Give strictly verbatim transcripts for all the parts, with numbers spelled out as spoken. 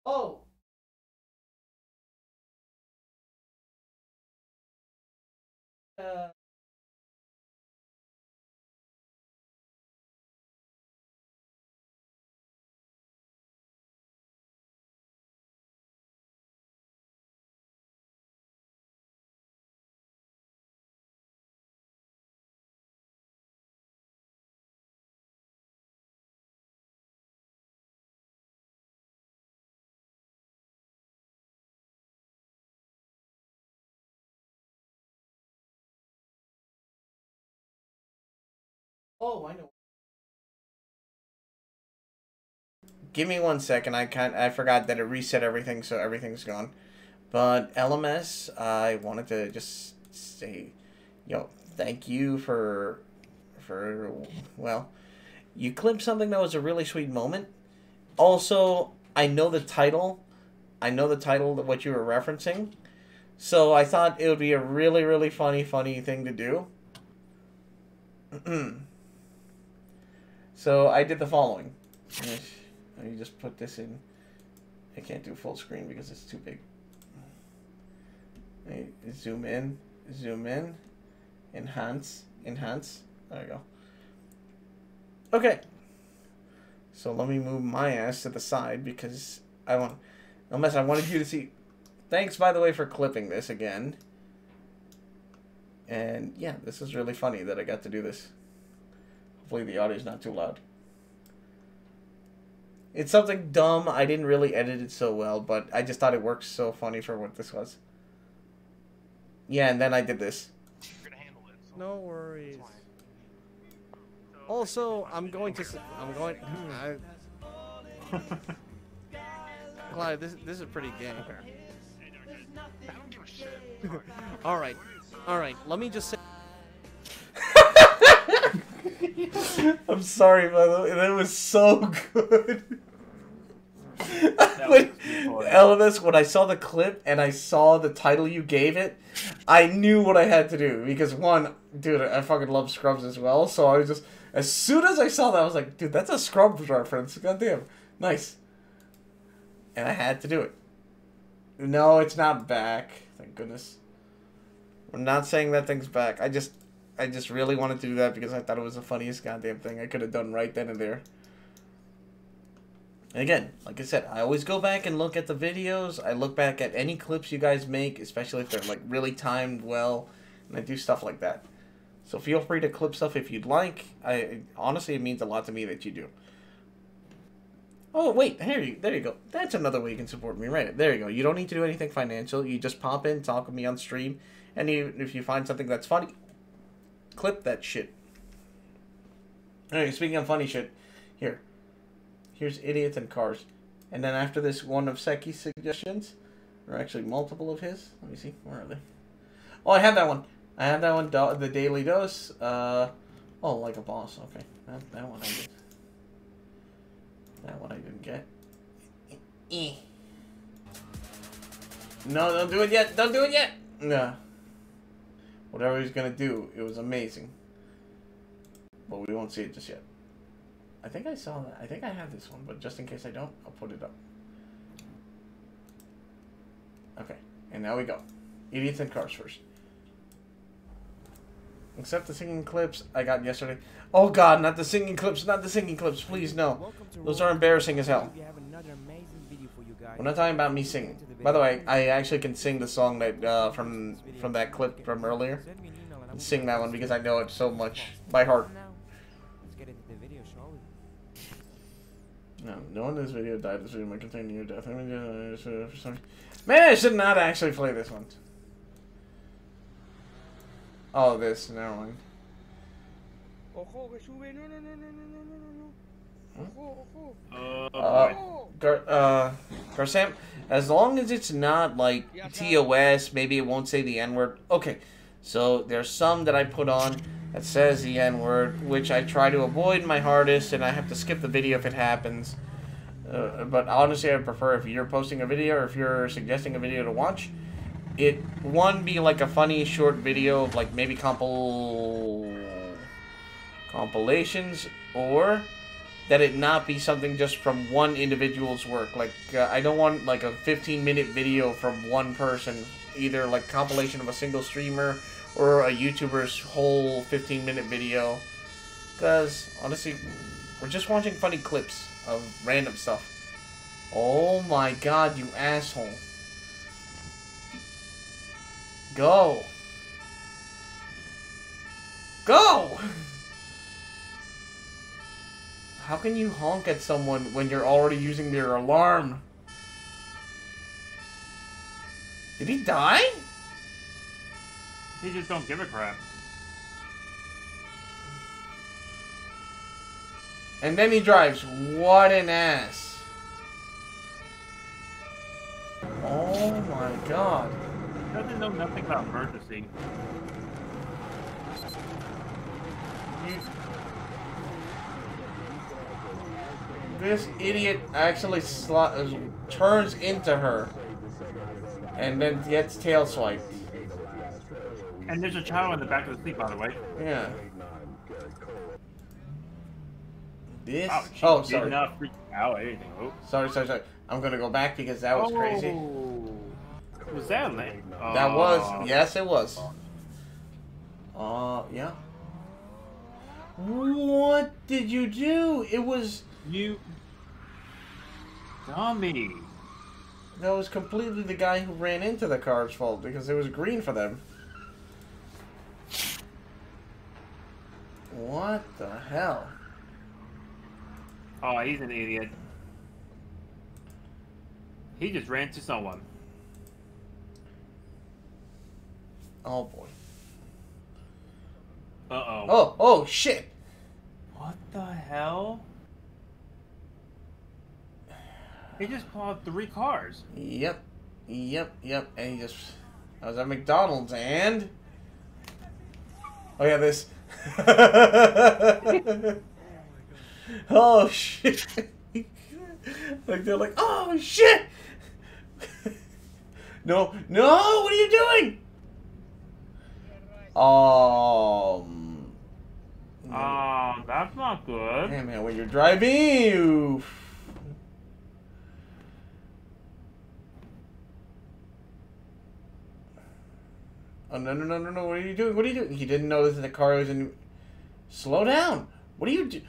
Oh. Uh. Oh, I know. Give me one second. I can't. I forgot that it reset everything, so everything's gone. But L M S, I wanted to just say, yo, thank you for, for, well, you clipped something that was a really sweet moment. Also, I know the title. I know the title of what you were referencing. So I thought it would be a really, really funny, funny thing to do. So I did the following. Let me just put this in. I can't do full screen because it's too big. Let me zoom in, zoom in, enhance, enhance. There we go. Okay. So let me move my ass to the side because I want, unless I wanted you to see. Thanks, by the way, for clipping this again. And yeah, this is really funny that I got to do this. Hopefully the audio's not too loud. It's something dumb. I didn't really edit it so well, but I just thought it worked so funny for what this was. Yeah, and then I did this. No worries. Also, I'm going to. I'm going. I, Clyde, this this is pretty gay. I don't give a shit. All right, all right. Let me just say. I'm sorry, by the way. That was so good. When, L M S, when I saw the clip and I saw the title you gave it, I knew what I had to do. Because, one, dude, I fucking love Scrubs as well. So I was just, as soon as I saw that, I was like, dude, that's a Scrubs reference. Goddamn. Nice. And I had to do it. No, it's not back. Thank goodness. I'm not saying that thing's back. I just, I just really wanted to do that because I thought it was the funniest goddamn thing I could have done right then and there. And again, like I said, I always go back and look at the videos. I look back at any clips you guys make, especially if they're like really timed well, and I do stuff like that. So feel free to clip stuff if you'd like. I honestly, it means a lot to me that you do. Oh wait, here you, there you go. That's another way you can support me, right? There you go. You don't need to do anything financial. You just pop in, talk with me on stream, and you, if you find something that's funny, clip that shit. Alright, speaking of funny shit, here. Here's idiots and cars. And then after this, one of Seki's suggestions, or actually multiple of his. Let me see, where are they? Oh, I have that one. I have that one, the Daily Dose. Uh, oh, like a boss. Okay, that, that one I did. That one I didn't get. No, don't do it yet. Don't do it yet. No. Whatever he's gonna do, it was amazing. But we won't see it just yet. I think I saw that. I think I have this one, but just in case I don't, I'll put it up. Okay, and now we go. Idiots and cars first. Except the singing clips I got yesterday. Oh god, not the singing clips, not the singing clips, please no. Those are embarrassing as hell. We're not talking about me singing. By the way, I actually can sing the song that uh, from from that clip from earlier. And sing that one because I know it so much by heart. No, no one in this video died. This video might contain near death. Man, I should not actually play this one. Oh, this. Never mind. Uh, Gar uh, Garsam, as long as it's not like T O S, maybe it won't say the N-word. Okay, so there's some that I put on that says the N-word, which I try to avoid my hardest, and I have to skip the video if it happens. Uh, but honestly, I prefer if you're posting a video or if you're suggesting a video to watch, it, one, be like a funny short video of like maybe compil... compilations, or that it not be something just from one individual's work. Like, uh, I don't want, like, a fifteen minute video from one person. Either, like, compilation of a single streamer or a YouTuber's whole fifteen minute video. Because, honestly, we're just watching funny clips of random stuff. Oh my god, you asshole. Go. Go! How can you honk at someone when you're already using their alarm? Did he die? He just don't give a crap. And then he drives. What an ass. Oh my god. Doesn't know nothing about emergency. You... This idiot actually sl turns into her. And then gets tail swiped. And there's a child in the back of the seat, by the way. Yeah. This. Oh, Oh, did sorry. not freak out or anything. Oh. Sorry, sorry, sorry. I'm gonna go back because that was oh. crazy. Was that lame? That uh, was. Yes, it was. Uh, yeah. What did you do? It was. You. Dummy. That was completely the guy who ran into the car's fault because it was green for them. What the hell? Oh, he's an idiot. He just ran to someone. Oh boy. Uh-oh. Oh, oh shit. What the hell? He just plowed three cars. Yep. Yep, yep. And he just... I was at McDonald's and... Oh yeah, this... Oh shit! Like they're like, oh shit! No, no! What are you doing? Um. Um, that's not good. Hey man, when you're driving, you. Oh no no no no no! What are you doing? What are you doing? He didn't know that the car was in. Slow down! What are you doing?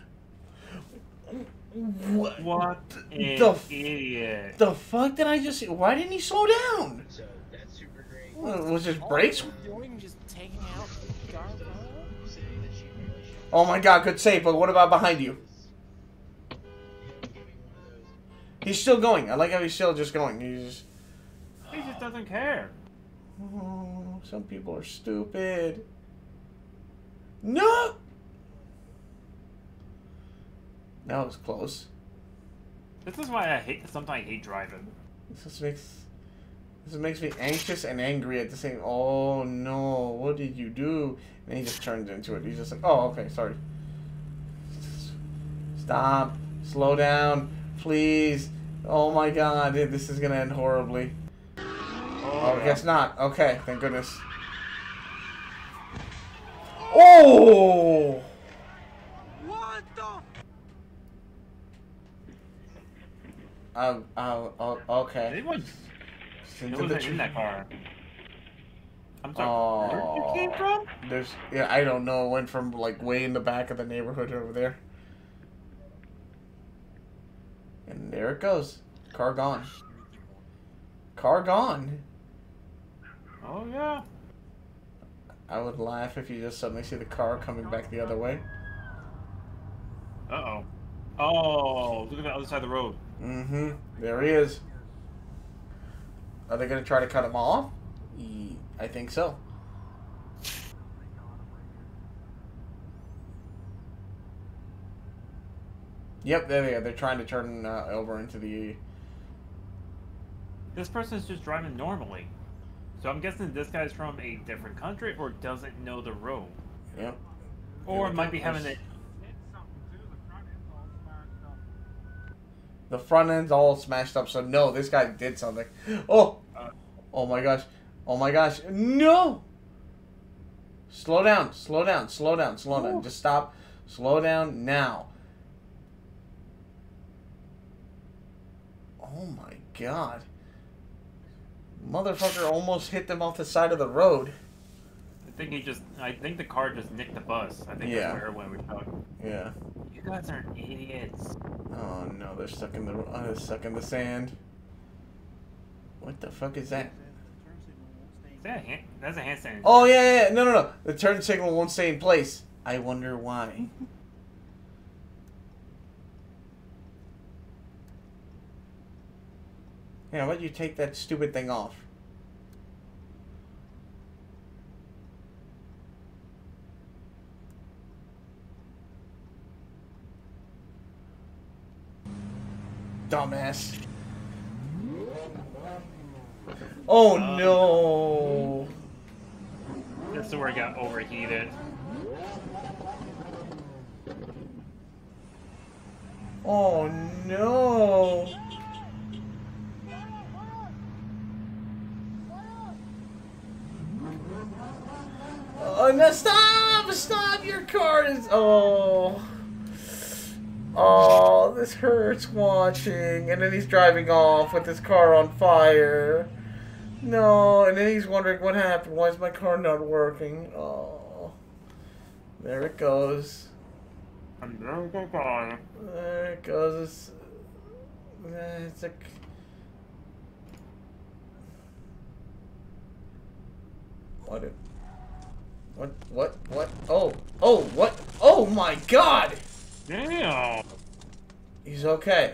What? What an the idiot. The fuck did I just see? Why didn't he slow down? So that's super great. Well, was his brakes? Doing just taking out the guardrail. Saying that she really should Oh my god, good save, but what about behind you? give me one of those. He's still going. I like how he's still just going. He's just... He just doesn't care. Oh, some people are stupid. No! That was close. This is why I hate. Sometimes I hate driving. This just makes... This makes me anxious and angry at the same... Oh no, what did you do? And he just turns into it. He's just like, oh, okay, sorry. Stop. Slow down. Please. Oh my god, this is gonna end horribly. Oh, I yeah. guess not. Okay, thank goodness. Oh! What the? Oh, oh, oh, okay. It was. It Into the wasn't tr- in that car. I'm sorry. Oh. Where you came from? There's, yeah, I don't know. It went from like way in the back of the neighborhood over there. And there it goes. Car gone. Car gone. Oh yeah. I would laugh if you just suddenly see the car coming back the other way. Uh oh. Oh, look at the other side of the road. Mm-hmm. There he is. Are they going to try to cut him off? Ye- I think so. Yep, there they are. They're trying to turn uh, over into the... This person's just driving normally. So I'm guessing this guy's from a different country or doesn't know the road. Yep. Or Yeah, might be there's- having it. The front end's all smashed up, so no, this guy did something. Oh! Oh my gosh. Oh my gosh. No! Slow down, slow down, slow down, slow down. Just stop. Slow down now. Oh my god. Motherfucker almost hit them off the side of the road. I think he just. I think the car just nicked the bus. I think Yeah. that's where when we talked. Yeah. You guys are idiots. Oh no, they're stuck in the uh, they're stuck in the sand. What the fuck is that? Is that a hand, that's a handstand. Oh yeah, yeah, yeah. No, no, no. The turn signal won't stay in place. I wonder why. Yeah, why don't you take that stupid thing off? Dumbass. Oh Uh, no. This is where it got overheated. Oh no. Oh no, stop! Stop! Your car is. Oh. Oh, this hurts watching. And then he's driving off with his car on fire. No, and then he's wondering what happened. Why is my car not working? Oh. There it goes. And then go by. There it goes. It's, it's a. What? It, what? What? What? Oh! Oh! What? Oh my God! Damn. He's okay.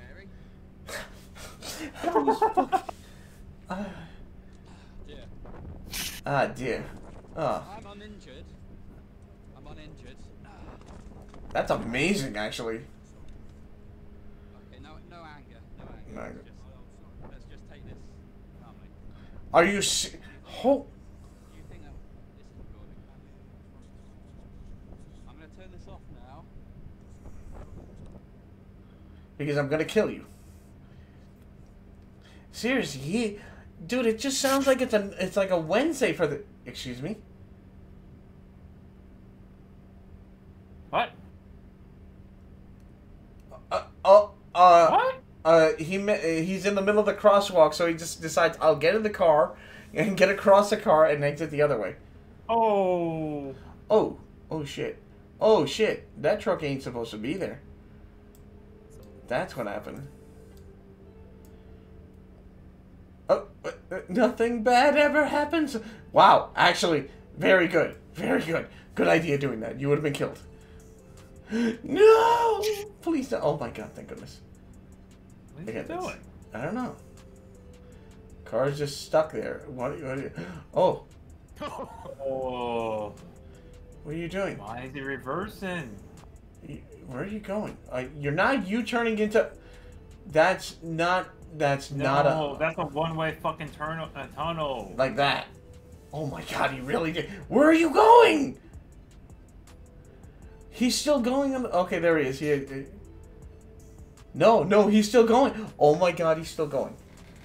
Scary. Ah, Yeah. ah, dear. Oh, I'm uninjured. I'm uninjured. that's amazing, actually. Okay, no, no anger. No anger. No Let's anger. just, let's just take this calmly. Are you? Se- oh. You think that this is recording? I'm gonna turn this off now. Because I'm gonna kill you. Seriously, he, dude, it just sounds like it's a, it's like a Wednesday for the. Excuse me. What? Uh, oh, uh, What? uh, he, me- he's in the middle of the crosswalk, so he just decides I'll get in the car and get across the car and exit the other way. Oh. Oh, oh shit, oh shit, that truck ain't supposed to be there. That's what happened. Oh, uh, uh, nothing bad ever happens. Wow, actually, very good. Very good. Good idea doing that. You would have been killed. No! Please don't. Oh my god, thank goodness. What are you Okay, that's- doing? I don't know. Car's just stuck there. What, what are you... Oh, Oh. what are you doing? Why is he reversing? You- Where are you going? Uh, you're not U-turning into... That's not... That's No, not a... that's a one-way fucking turn uh, tunnel. Like that. Oh my god, he really did. Where are you going? He's still going on the... Okay, there he is. He, he- No, no, he's still going. Oh my god, he's still going.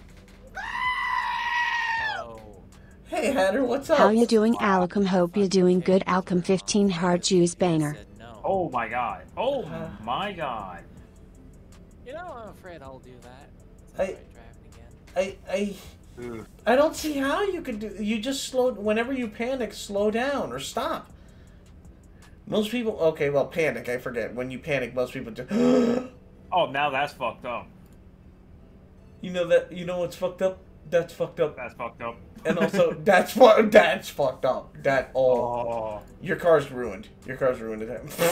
Oh. Hey, Hatter, what's up? How you doing, Alcom? Hope you're doing good. Alcom fifteen hard juice banger. Said no. Oh my god. Oh my god. You know, I'm afraid I'll do that. Is I- that right, driving again? I, I, Ugh. I don't see how you could do... You just slow... Whenever you panic, slow down or stop. Most people... Okay, well, panic, I forget. When you panic, most people do... Oh, now that's fucked up. You know that... You know what's fucked up? That's fucked up. That's fucked up. And also, that's what... That's fucked up. That... Oh... Oh. Your car's ruined. Your car's ruined.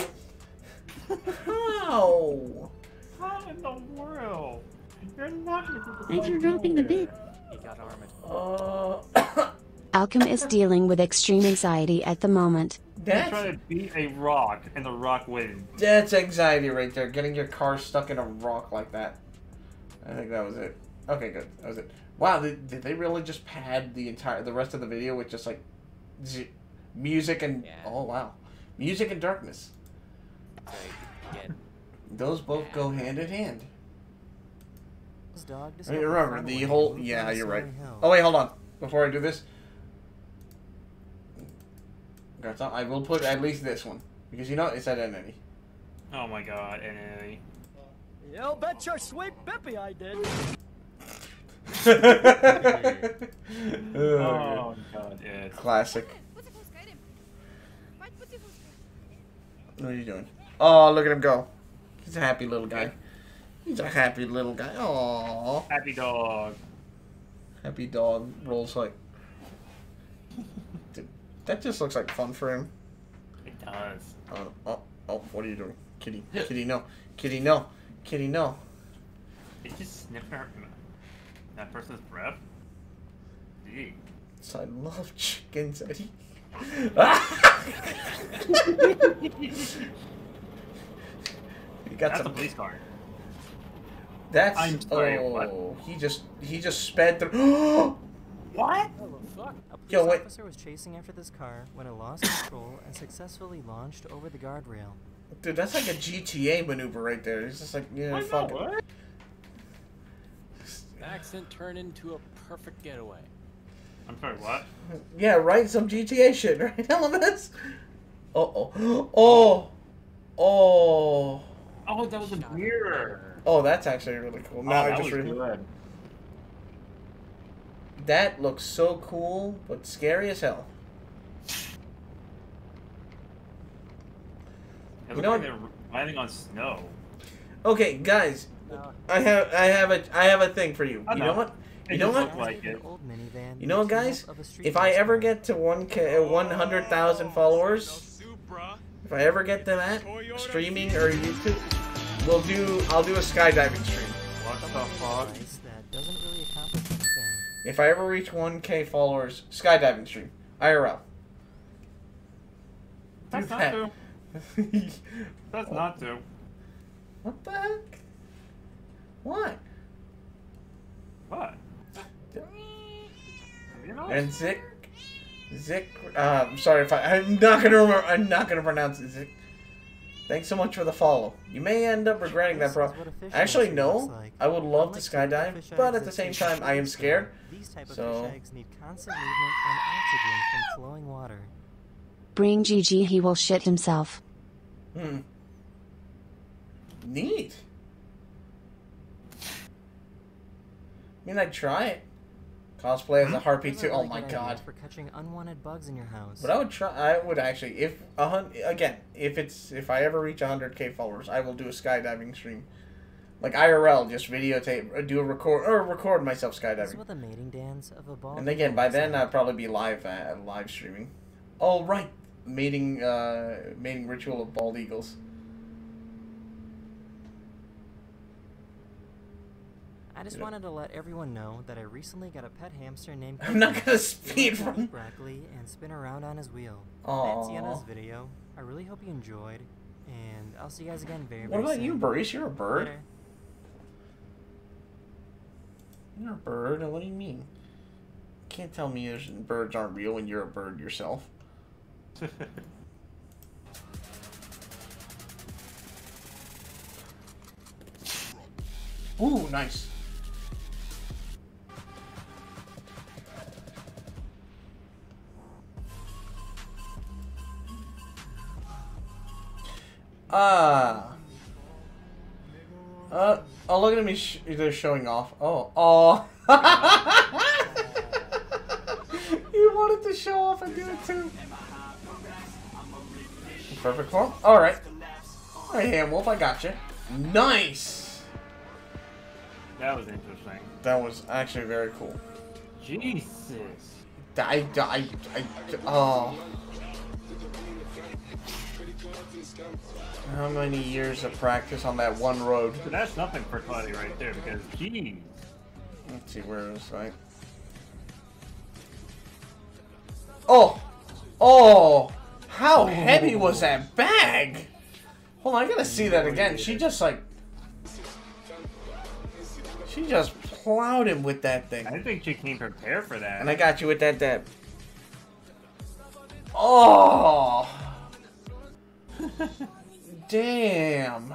How? How in the world? You're not gonna Thanks for dropping the bit. He got armored. Uh... Alcom is dealing with extreme anxiety at the moment. You That's... try to beat a rock and the rock wins. That's anxiety right there. Getting your car stuck in a rock like that. I think that was it. Okay, good. That was it. Wow, did, did they really just pad the entire, the rest of the video with just like z- music and Yeah. oh wow, music and darkness. So you get Those both go hand in hand. Dog I mean, remember the whole. Yeah, you're right. Oh wait, hold on. Before I do this, Got some- I will put at least this one because you know it's at enemy. Oh my god, and You bet your sweet bippy I did. Oh god, yeah. Classic. What are you doing? Oh, look at him go. He's a happy little guy. He's a happy little guy. Aww. Happy dog. Happy dog rolls like. Dude, that just looks like fun for him. It does. Oh, oh, oh, what are you doing? Kitty, kitty, no. Kitty, no. Kitty, no. It just sniffed her, that person's breath. Gee. So I love chickens, Eddie. You got That's some a police car. That's I'm sorry, oh, what? he just he just sped through. What? Oh, fuck. A police Yo, wait. officer was chasing after this car when it lost control and successfully launched over the guardrail. Dude, that's like a G T A maneuver right there. He's just like, yeah, I fuck know, it. what? Accident turned into a perfect getaway. I'm sorry, what? Yeah, right? Some G T A shit, right, L M S? Uh oh. Oh. Oh. Oh, that was a mirror. Oh, that's actually really cool. Now oh, I that just was read. good. That looks so cool, but scary as hell. It You looks know like what? they're landing on snow. Okay, guys, No. I have I have a I have a thing for you. I You know. know what? It You know just what? looked like it. Old minivan You know what, with a guys? team-up of a street If I race ever car. get to one K, uh, one hundred thousand followers, if I ever get to that, streaming or YouTube, we'll do. I'll do a skydiving stream. What the fuck? Device that doesn't really accomplish anything. If I ever reach one K followers, skydiving stream, I R L. That's Do not that. true. That's not true. What the heck? What? What? You know? And Zik, Zik. Uh, I'm sorry if I. I'm not gonna remember. I'm not gonna pronounce it. Zik. Thanks so much for the follow. You may end up regretting that, This bro. is what a fish Actually, egg no. looks like. I would love to Unlike typical skydive, fish but eggs at the that same stay time, I am frozen, scared. These type of so- fish eggs need constant movement and oxygen from flowing water. Bring Gigi, he will shit himself. Hmm. Neat. I mean, I'd try it. Cosplay as a harpy Those too. are Oh really my good god. ideas for catching unwanted bugs in your house. But I would try. I would actually, if a hun again, if it's if I ever reach one hundred K followers, I will do a skydiving stream, like I R L, just videotape, or do a record, or record myself This is skydiving. what the mating dance of a bald And again, by eagle then looks I'd probably be live uh, live streaming. Oh right, mating uh mating ritual of bald eagles. I just Yeah. wanted to let everyone know that I recently got a pet hamster named I'm not Cookie. gonna He speed likes to run. eat broccoli and spin around on his wheel. That's the end of Aww. this video. I really hope you enjoyed, and I'll see you guys again very, What very about soon. you, Maurice? You're a bird. Later. You're a bird. What do you mean? Can't tell me there's- birds aren't real when you're a bird yourself. Ooh, nice. Ah. Uh, oh, look at me. Sh they're showing off. Oh, oh. You wanted to show off and do it too. Perfect form. All right. All right, Ham Wolf, I got you. Nice. That was interesting. That was actually very cool. Jesus. I, I, I, oh. How many years of practice on that one road? But that's nothing for Claudia right there because, geez. Let's see where it was, right? Oh! Oh! How heavy was that bag? Hold on, I gotta see that again. She just like... She just plowed him with that thing. I think she came prepared for that. And I got you with that dab. Oh! Damn.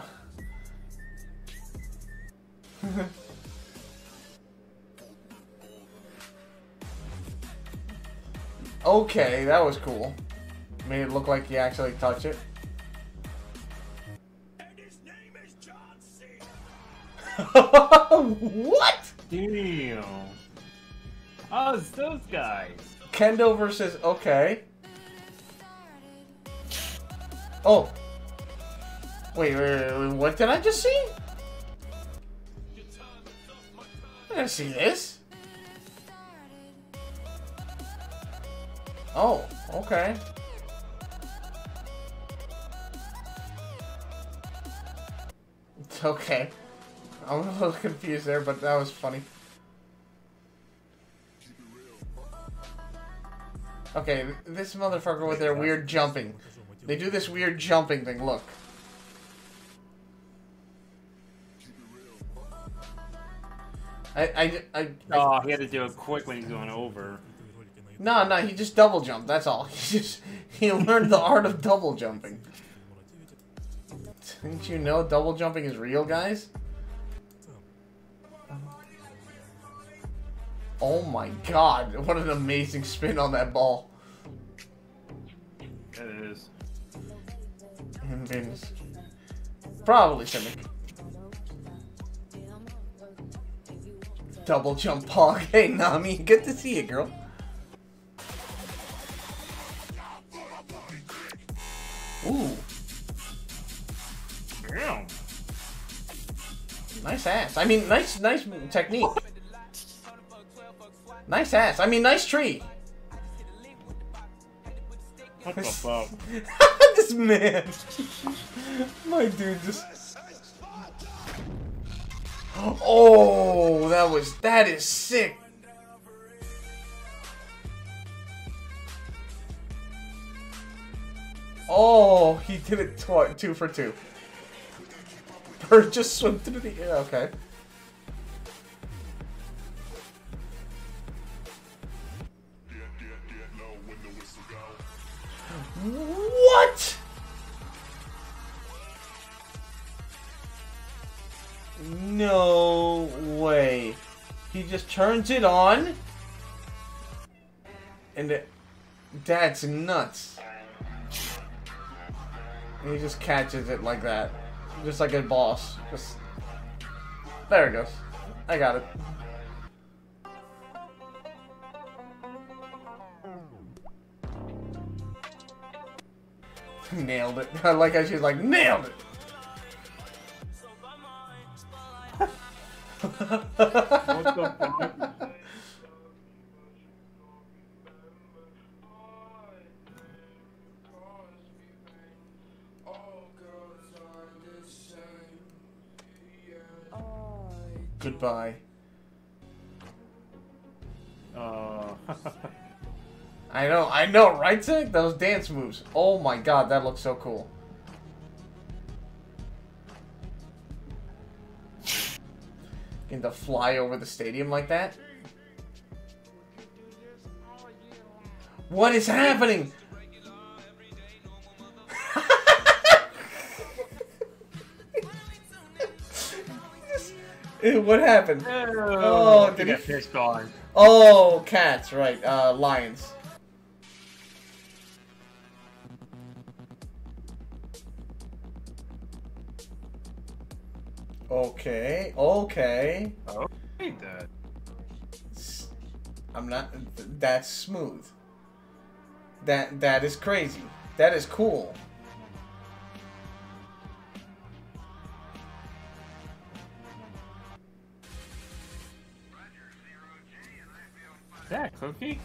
Okay, that was cool. Made it look like you actually touched it. What? Damn. Oh, it's those guys. Kendo versus... Okay. Oh. Wait, wait, wait, what did I just see? I didn't see this. Oh, okay. It's okay. I'm a little confused there, but that was funny. Okay, this motherfucker with their weird jumping. They do this weird jumping thing, look. I, I, I, I Oh, he had to do it quick when he's going over. No, no, he just double jumped, that's all. He just, he learned the art of double jumping. Didn't you know double jumping is real, guys? Oh my god, what an amazing spin on that ball. It is. And Vince. Probably Simic. Double jump hog. Hey, Nami, good to see you, girl. Ooh. Damn. Nice ass. I mean, nice, nice technique. Nice ass. I mean, nice tree. What the fuck? This man. My dude just... Oh, that was... That is sick. Oh, he did it twice. Two for two. Bird just swim through the air. Okay. What? No way. He just turns it on? And it, that's nuts. And he just catches it like that. Just like a boss. Just there it goes. I got it. Nailed it. I like how she's like, nailed it! What the fuck? Goodbye. Uh. I know, I know, right, Zach? Those dance moves. Oh my god, that looks so cool. Getting to fly over the stadium like that? What is happening? What happened? Oh, did he he? got pissed on. Oh, cats, right. Uh, lions. Okay, okay. Oh, ain't that? I'm not... That's smooth. That That is crazy. That is cool. Is that a cookie?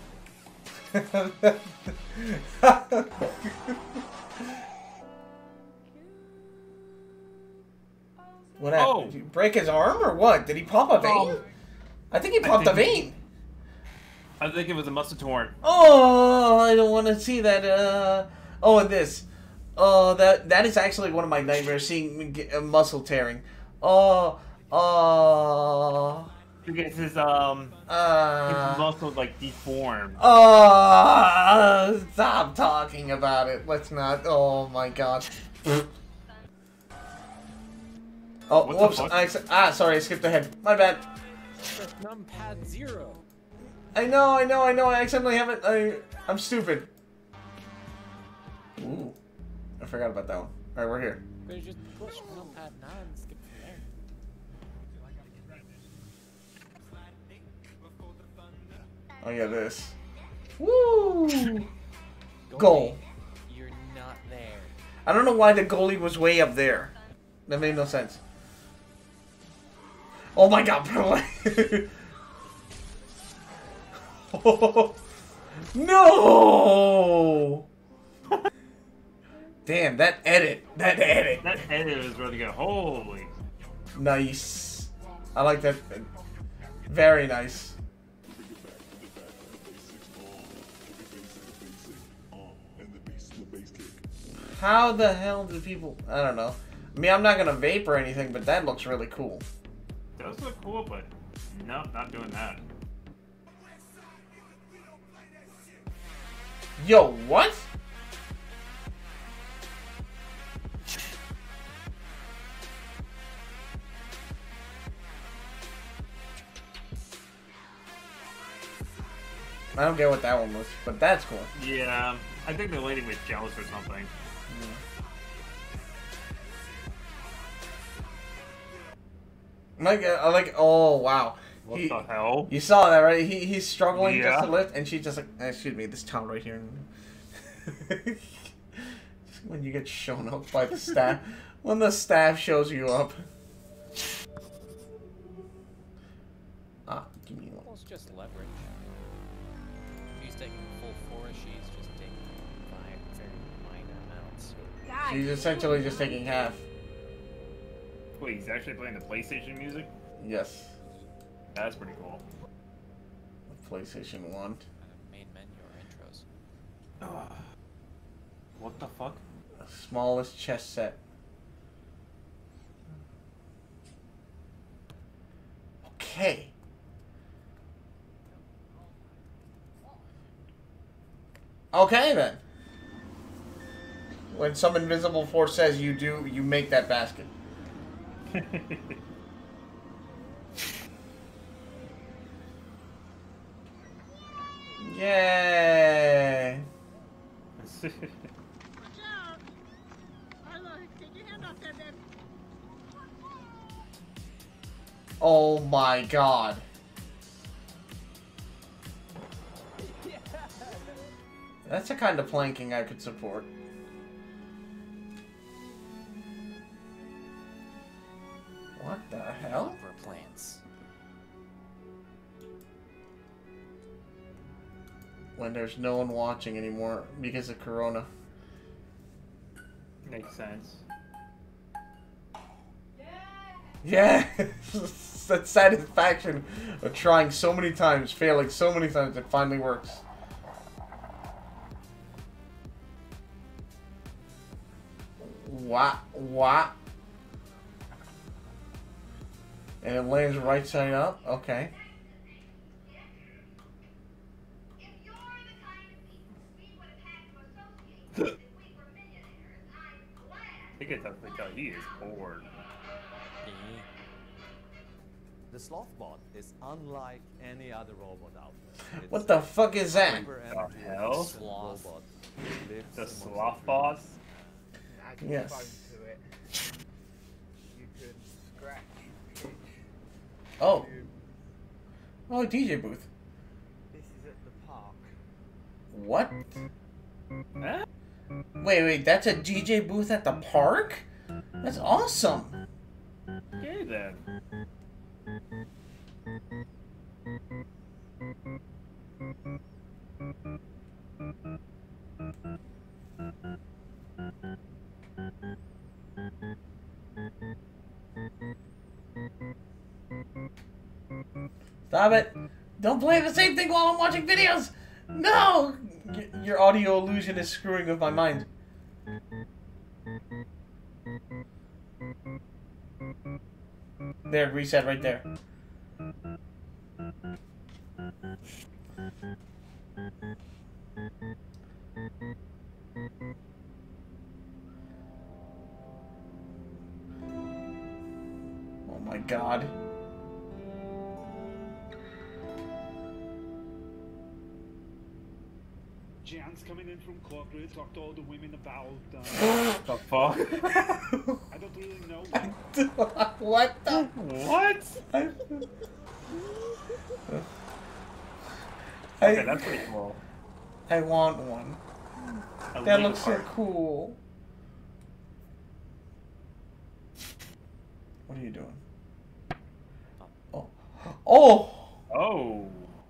What happened? Oh. Did you break his arm or what? Did he pop a vein? Oh. I think he popped a think he- vein. I think it was a muscle torn. Oh, I don't want to see that. Uh, oh, and this. Oh, that that is actually one of my nightmares, seeing me get, uh, muscle tearing. Oh, oh. Because his um Uh, his muscle like deformed. oh, stop talking about it. Let's not. Oh my god. Oh, What the whoops. fuck? I, ah, sorry, I skipped ahead. My bad. Press numpad zero. I know, I know, I know. I accidentally haven't. I, I'm stupid. Ooh, I forgot about that one. All right, we're here. Could just push numpad nine and skip from there. Oh yeah, this. Woo! Goalie, Goal. You're not there. I don't know why the goalie was way up there. That made no sense. Oh my god, bro. Oh, no! Damn, that edit. That edit. That edit was really good. Holy. Nice. I like that. Very nice. How the hell do people... I don't know. I mean, I'm not gonna vape or anything, but that looks really cool. It does look cool, but no, not doing that. Yo, what? I don't get what that one was, but that's cool. Yeah, I think the lady was jealous or something. Like, uh, like, oh wow. What He- the hell? You saw that, right? He he's struggling just Yeah. to lift, and she's just like, excuse me, this towel right here. Just when you get shown up by the staff, when the staff shows you up. Ah, give me one. Well, it's just leverage. She's taking full force. She's just taking five very minor amounts. She's essentially just taking half. Wait, he's actually playing the PlayStation music? Yes, That's pretty cool. PlayStation One. Uh, main menu or intros. Ugh. What the fuck? Smallest chess set. Okay. Okay then. When some invisible force says you do, you make that basket. Yay! Oh my god. That's the kind of planking I could support. What the hell? Over plants. When there's no one watching anymore because of Corona. Makes sense. Yeah! That satisfaction of trying so many times, failing so many times, it finally works. What? What? And it lands right side up? Okay. I think it's up because he is bored. The sloth bot is unlike any other robot out there. It's What the fuck is that? super The energy hell? efficient Sloth. robot. It lives The amongst sloth the boss? Add your Yes. phone to it. You can scratch pitch. Oh. to- Oh, D J booth. This is at the park. What? Huh? Wait, wait, that's a D J booth at the park? That's awesome. Okay then. Stop it. Don't play the same thing while I'm watching videos. No! Y- your audio illusion is screwing with my mind. There, reset right there. Oh my god. Jan's coming in from corporate, talked to all the women about. Uh, The fuck? I don't really know. What the? What? Okay, that's pretty cool. I want one. A That Lego looks so park. cool. What are you doing? Oh. Oh! Oh.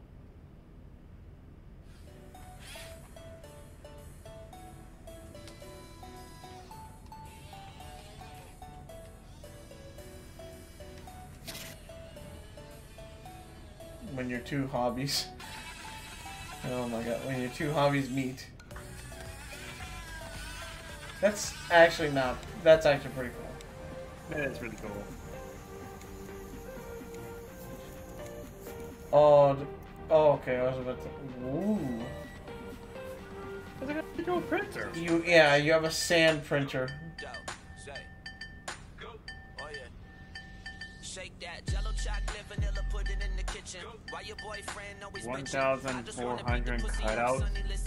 When your two hobbies. Oh my god, when your two hobbies meet. That's actually not. That's actually pretty cool. That is really cool. Oh, d- oh, okay. I was about to. Ooh. It's like a digital printer. You, yeah, you have a sand printer. One thousand four hundred cutouts.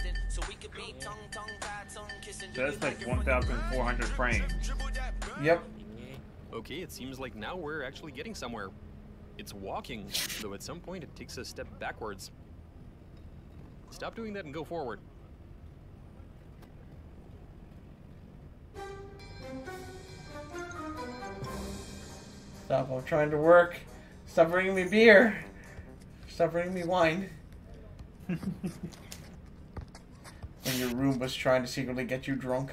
So that's like one thousand four hundred frames. Yep. Okay, it seems like now we're actually getting somewhere. It's walking, though at some point it takes a step backwards. Stop doing that and go forward. Stop, I'm trying to work. Stop bringing me beer. Stop bringing me wine. When your Roomba's trying to secretly get you drunk.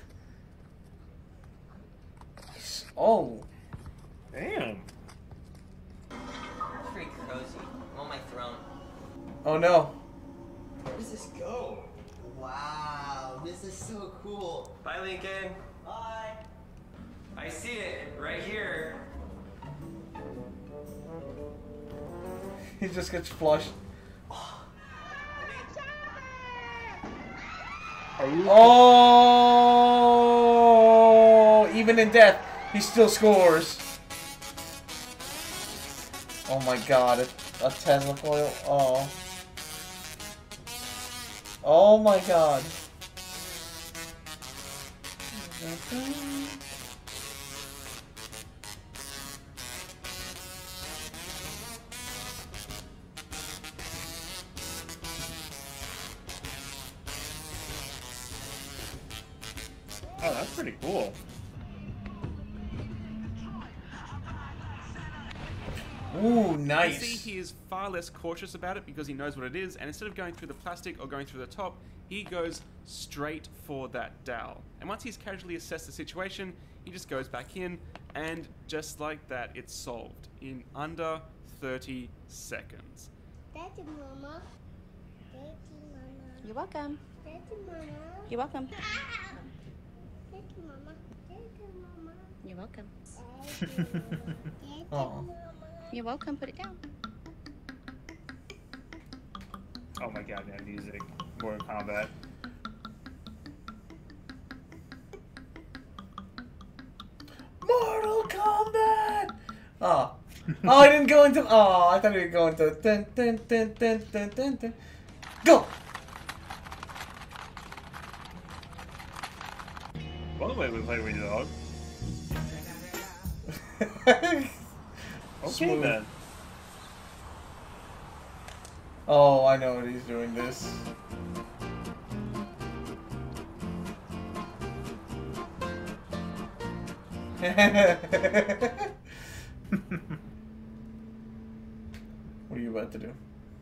Oh. Damn. It's pretty cozy. I'm on my throne. Oh no. Where does this go? Wow, this is so cool. Bye, Lincoln. Bye. I see it right here. He just gets flushed. Oh, even in death, he still scores. Oh my god, a, a Tesla coil. Oh. Oh my god. Oh, that's pretty cool. Ooh, nice. You see, he is far less cautious about it because he knows what it is, and instead of going through the plastic or going through the top, he goes straight for that dowel. And once he's casually assessed the situation, he just goes back in, and just like that, it's solved in under thirty seconds. Daddy, Mama. Daddy, Mama. You're welcome. Daddy, Mama. You're welcome. Daddy, Mama. Daddy, Mama. You're welcome. Daddy, Mama. You're welcome. Put it down. Oh my god, that music. Mortal Kombat. Mortal Kombat! Oh. Oh, I didn't go into. Oh, I thought he would go into. Dun, dun, dun, dun, dun, dun, dun. Go! One way we play with the dog. Okay Smooth. then. Oh, I know what he's doing this. What are you about to do?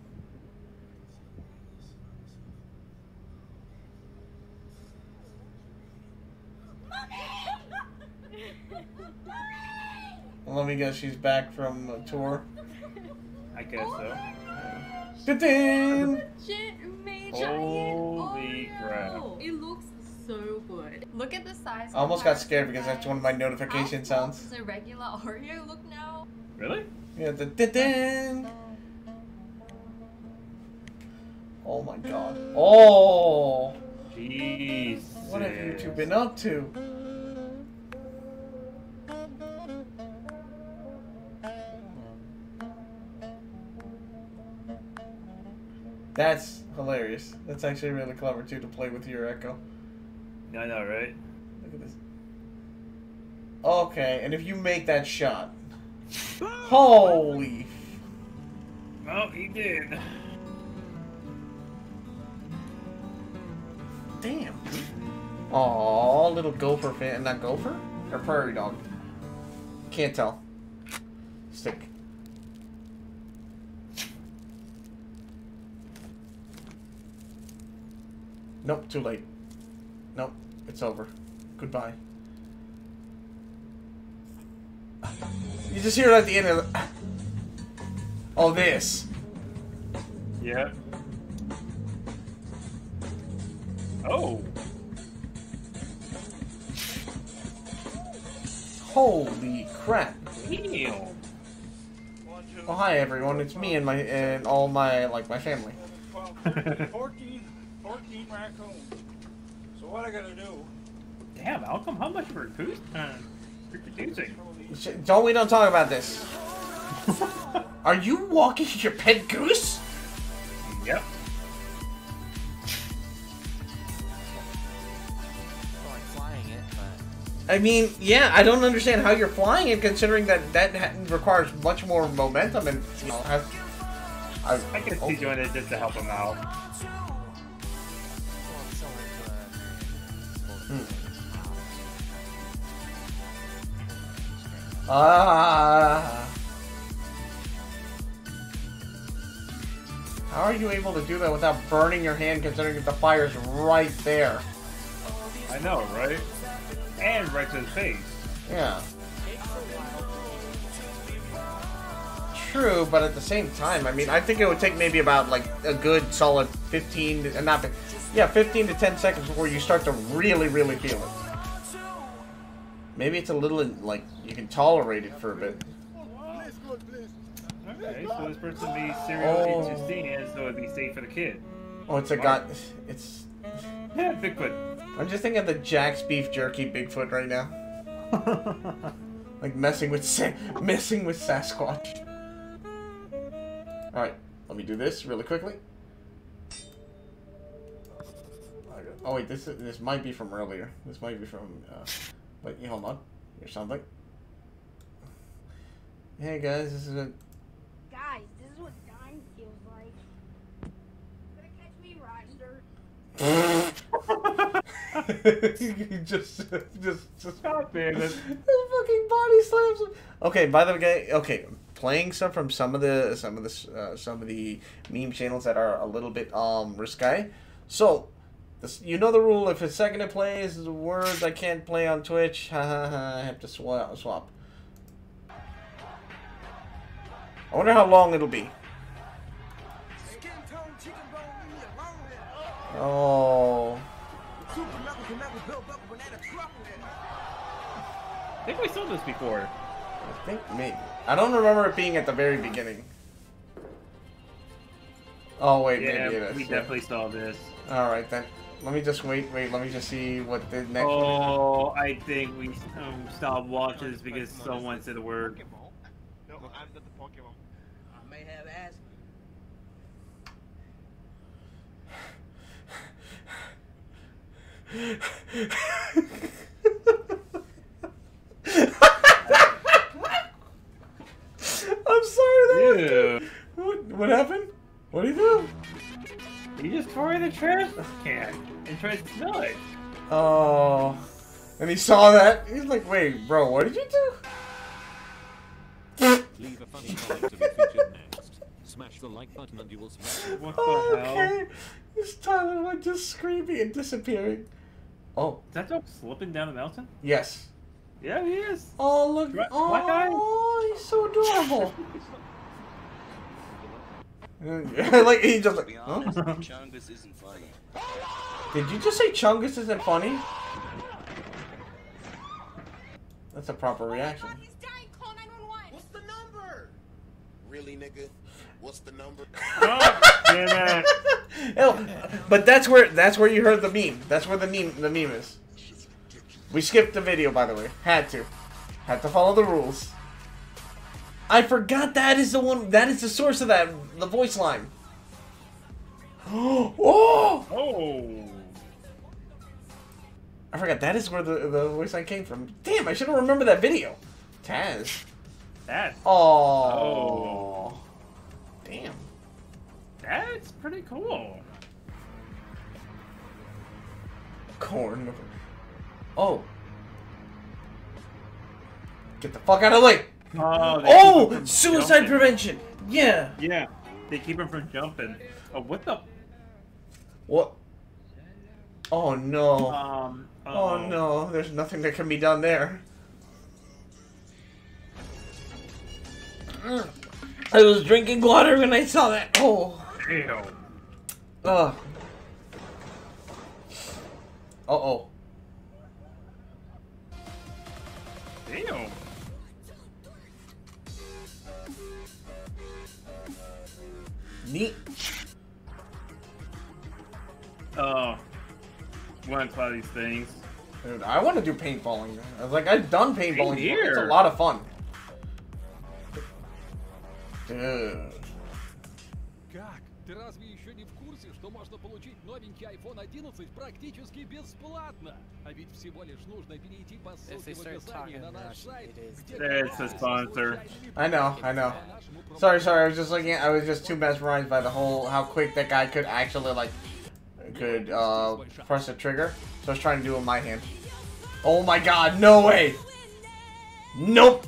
Let me guess, she's back from a tour. I guess so. Da-ding! Holy crap. It looks so good. Look at the size. I almost got scared because that's one of my notification sounds. It's a regular Oreo look now. Really? Yeah, the da-ding! Oh my god. Oh! Jeez. What have you two been up to? That's hilarious. That's actually really clever too to play with your echo. I know, right? Look at this. Okay, and if you make that shot. Holy. Oh, he did. damn. Aw, little gopher fan. Not gopher? Or prairie dog? Can't tell. Stick. Nope, too late. Nope, it's over. Goodbye. You just hear it at the end of the... Oh, this. Yeah. Oh. Holy crap. Damn. Oh, hi everyone. It's me and my and all my like my family. fourteen, fourteen raccoons. So what I gotta do? Damn, Malcolm, how much for food? Uh, you're producing. Don't we don't talk about this. Are you walking your pet goose? Yep. Well, I'm flying it, but I mean, yeah, I don't understand how you're flying it, considering that that ha requires much more momentum and you know. Has, I, I guess oh. he's doing it just to help him out. well, I'm similar to a Hmm. Ah. How are you able to do that without burning your hand, considering that the fire's right there? I know, right? And right to his face. Yeah. True, but at the same time, I mean, I think it would take maybe about like a good solid fifteen, to, not, yeah, fifteen to ten seconds before you start to really, really feel it. Maybe it's a little, like, you can tolerate it for a bit. Okay, so this person be serial Oh. interesting, and so it'd be safe for the kid. Oh, it's a god. It's. Yeah, Bigfoot. I'm just thinking of the Jack's Beef Jerky Bigfoot right now. Like messing with Sa messing with Sasquatch. All right, let me do this really quickly. Oh wait, this is, this might be from earlier. This might be from. Uh, wait, hold on. Here's something. Hey guys, this is a. Guys, this is what dying feels like. Gonna catch me, Roger. just, just, just stop it. His fucking body slams him. Okay, by the way, okay, playing some from some of the some of the uh, some of the meme channels that are a little bit um risque. So, this, you know the rule: if a second it plays words I can't play on Twitch, ha ha ha, I have to swap. Swap. I wonder how long it'll be. Oh. I think we saw this before. I think maybe. I don't remember it being at the very beginning. Oh wait, Yeah, maybe it is. we yeah. definitely saw this. All right then. Let me just wait. Wait. Let me just see what the next. Oh, I think we um, stopped watching this because someone said the word. No, I'm not the Pokemon. I may have asthma. I'm sorry. That Dude. was what, what happened? What did he do? He just tore in the trash can and tried to smell it. Oh. And he saw that. He's like, "Wait, bro, what did you do?" Leave a funny comment to be featured next. Smash the like button and you will smash. What the Oh, hell? okay. This Tyler went just screaming and disappearing. Oh. Is that dog slipping down the mountain? Yes. Yeah, he is. Oh, look. Black Oh, guy? he's so adorable. Like, he just like, huh? Chungus isn't funny. Did you just say Chungus isn't funny? That's a proper reaction. What's the number? Really, nigga? What's the number? Oh, damn it. Oh, but that's where that's where you heard the meme. That's where the meme the meme is. We skipped the video, by the way. Had to. Had to follow the rules. I forgot that is the one. That is the source of that. The voice line. Oh! Oh! I forgot that is where the the voice line came from. Damn! I should have remembered that video. Taz. That. Oh. Oh. Damn. That's pretty cool. Corn. Oh. Get the fuck out of the way! Oh, they Oh! keep him from Suicide jumping. prevention! Yeah! Yeah, they keep him from jumping. Oh, what the? What? Oh no. Um, oh uh-oh. no, there's nothing that can be done there. I was drinking water when I saw that. Oh. Ew. Ugh. Uh-oh. Damn. Neat. Oh. One of Cloudy's things. Dude, I want to do paintballing. I was like, I've done paintballing. Same before. It's a here. lot of fun. Dude. Как? Ты разве еще не в курсе, что можно получить новенький айфон одиннадцать практически бесплатно? А ведь всего лишь нужно перейти по ссылке в описании на наш сайт, где... It's a sponsor. I know, I know. Sorry, sorry. I was just looking at. I was just too mesmerized by the whole how quick that guy could actually like could uh press the trigger. So I was trying to do it with my hand. Oh my God! No way! Nope.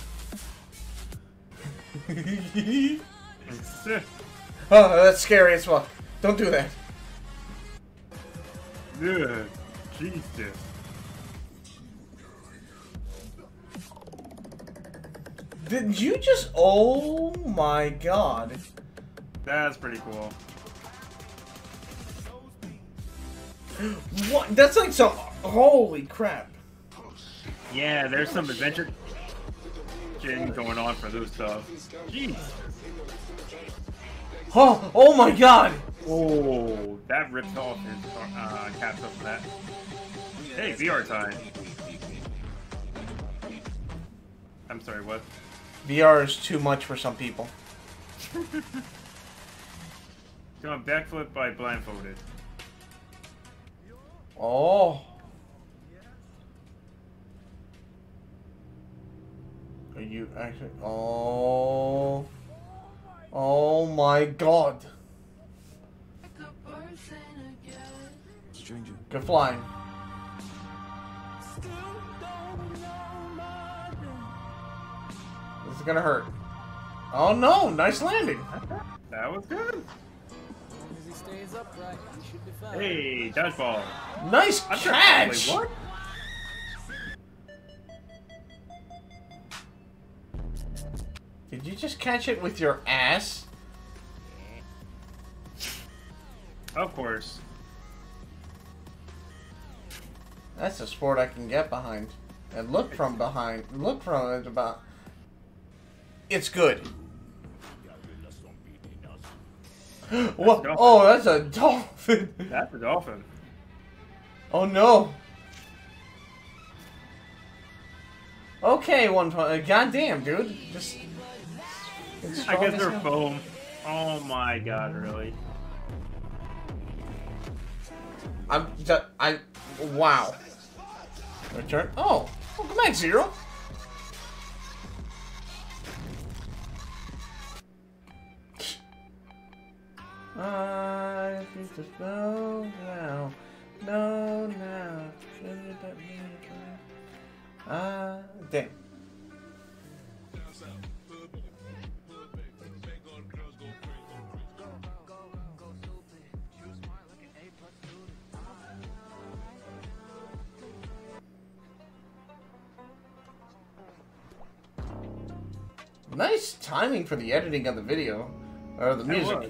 Oh, that's scary as fuck. Don't do that. Good. Jesus. Did you just? Oh my God. That's pretty cool. What? That's like some. Holy crap. Yeah, there's some adventure shit going on for this stuff. Jeez. Oh, oh my God. Oh, that ripped off his uh, caps up for that. Hey, V R time. I'm sorry, what? V R is too much for some people. Doing backflip by blindfolded. Oh. Are you actually? Oh. Oh my God. Stranger. Good flying. This is gonna hurt. Oh no! Nice landing. That was good. As long as he stays upright, he should be fine. Hey, dodgeball. Nice I'm catch. Wait, what? Did you just catch it with your ass? Of course. That's a sport I can get behind. And look from behind. Look from it about. It's good. What? Oh, that's a dolphin. That's a dolphin. Oh no. Okay, one point. Goddamn, dude. Just. I guess they're foam. Oh my God, really? I'm just. I. Wow. Return. Oh. Welcome back, Zero. I think there's no now. No now. Ah, damn. Nice timing for the editing of the video. Or the That music. was.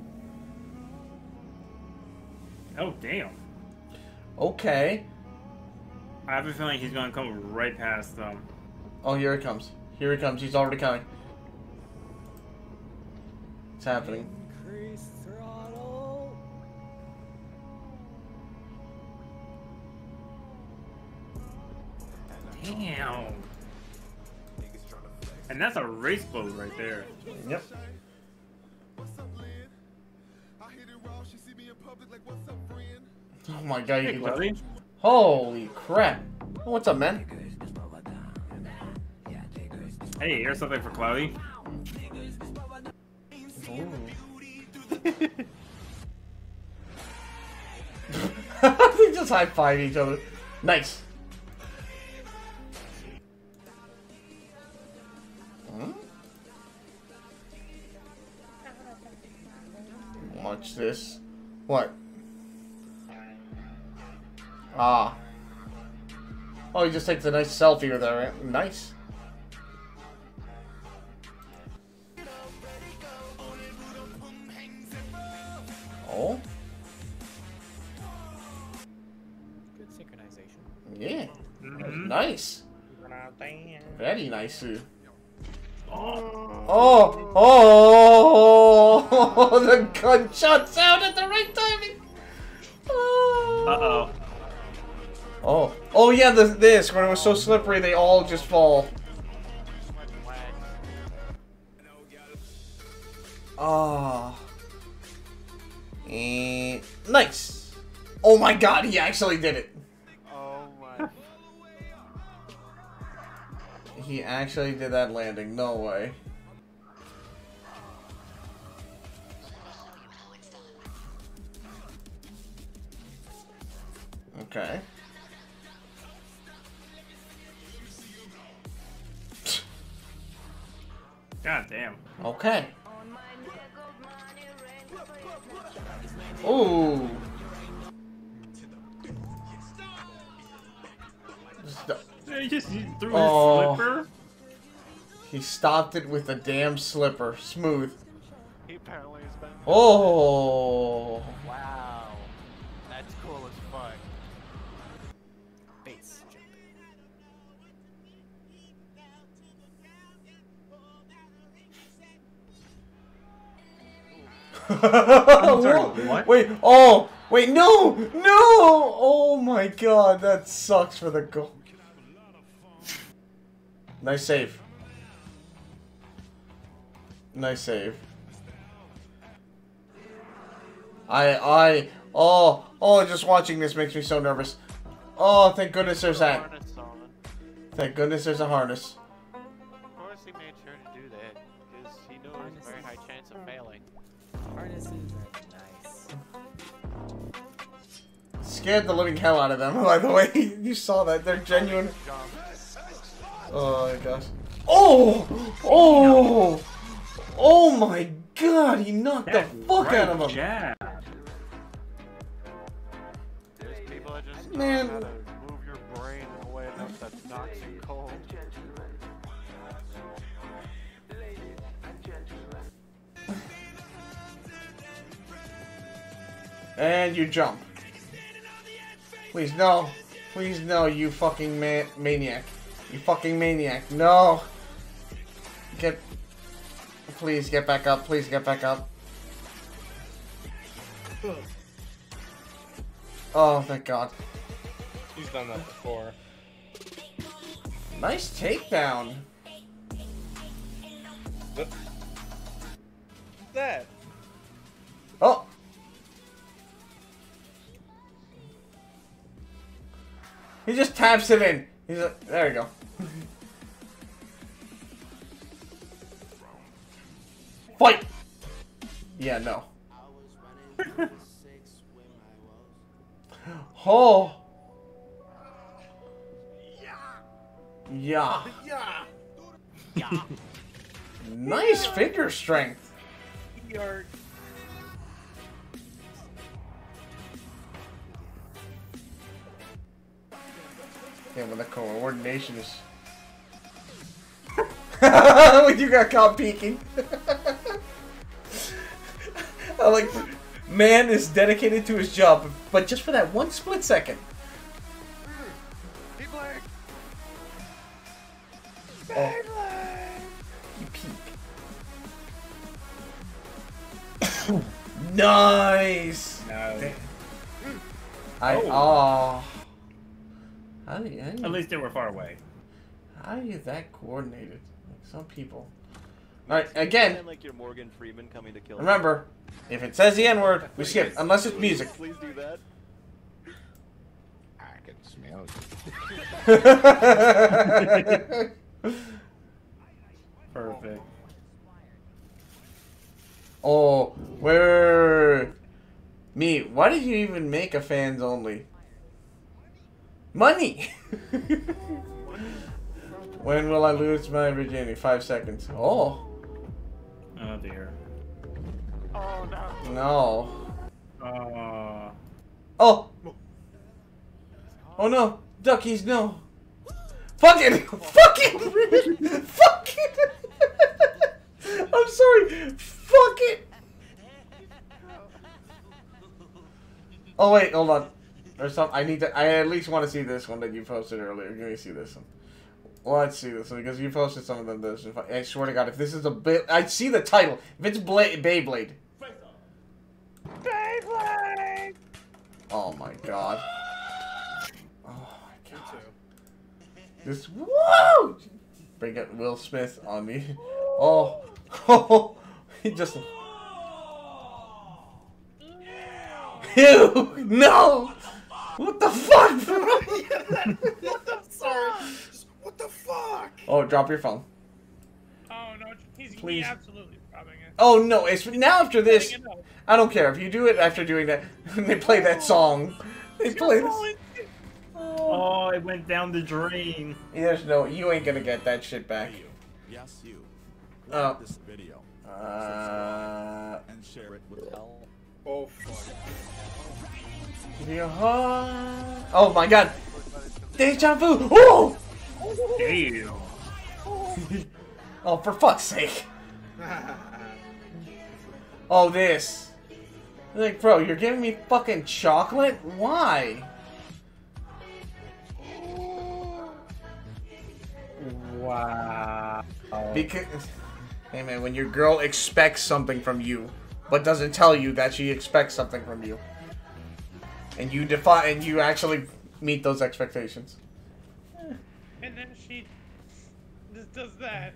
Oh, damn. Okay. I have a feeling he's going to come right past them. Oh, here he comes. Here he comes. He's already coming. It's happening. Increase throttle. Damn. And that's a race boat right there. Yep. Oh my God, you Hey, can Chloe. Holy crap. What's up, man? Hey, here's something for Cloudy. They just high five each other. Nice. Hmm? Watch this. What? Ah. Oh, he just takes a nice selfie with her. Nice. Oh. Good synchronization. Yeah. Mm-hmm. Nice. Very nice. Oh. Oh. Oh. The gunshot sound at the right timing. Oh. Uh-oh. Oh. Oh, yeah, the, this. When it was so slippery, they all just fall. Oh. And nice. Oh my god, he actually did it. Oh my. He actually did that landing. No way. Okay. God damn. Okay. Ooh. He just threw Oh. his slipper. He stopped it with a damn slipper. Smooth. He apparently has been. Oh. Wow. That's cool as fuck. Base jump. I'm sorry, what? Wait, oh, wait, no, no! Oh my god, that sucks for the goal. Nice save. Nice save. I, I, oh, oh, just watching this makes me so nervous. Oh, thank goodness there's that. Thank goodness there's a harness. Of course he made sure to do that, because he knew there was a very high chance of failing. Harnesses are nice. Scared the living hell out of them, by the way. You saw that. They're genuine. Oh my gosh. Oh! Oh! Oh my god, he knocked That the fuck out of him. jab. There's people that just Man. know how to move your brain in a way enough that knocks you cold. And you jump. Please, no. Please, no, you fucking ma maniac. You fucking maniac. No. Get... Please, get back up. Please, get back up. Oh, thank God. He's done that before. Nice takedown. What's that? Oh. He just taps it in. He's like, there you go. Fight! Yeah, no. Oh! Yeah. Yeah. Yeah. Nice figure strength. Yard. Yeah, when the coordination is... when you got caught peeking. I like, man is dedicated to his job, but just for that one split second. Oh. You peek. Nice. No. I Oh. oh. How do you, how do you, At least they were far away. how are you that coordinated? Like some people. All right, again. Like you're Morgan Freeman coming to kill. Remember, if it says the N word, we skip, unless it's music. Please do that. I can smell it. Perfect. Oh, where? Me, why did you even make a fans only? Money! When will I lose my virginity? Five seconds. Oh. Oh dear. Oh no. No. Uh. Oh! Oh no! Duckies, no! Fuck it! Fuck it! Fuck it! I'm sorry! Fuck it! Oh wait, hold on. There's some. I need to. I at least want to see this one that you posted earlier. Give me see this one. Well, let's see this one because you posted some of them. This. I swear to God, if this is a bit, I see the title. If it's Bla Beyblade. Beyblade! Oh my God. Oh my God. This. Whoa! Bring it, Will Smith on me. Oh. Oh. He just. Ew! No! What the fuck, bro? What the fuck? What the fuck? Oh, drop your phone. Oh no, he's Please. he absolutely dropping it. Oh no, it's now after this. I don't care if you do it after doing that. They play that song. They play this. Oh, it went down the drain. There's no, you ain't gonna get that shit back. Yes, you. Oh. This video. Uh. And share it with all. Oh fuck. Yeah. Oh my God. Deja vu. Oh. Damn. Oh, for fuck's sake. Oh, this. Like, bro, you're giving me fucking chocolate? Why? Wow. Because, hey man, when your girl expects something from you, but doesn't tell you that she expects something from you, and you defy, and you actually meet those expectations. And then she just does that.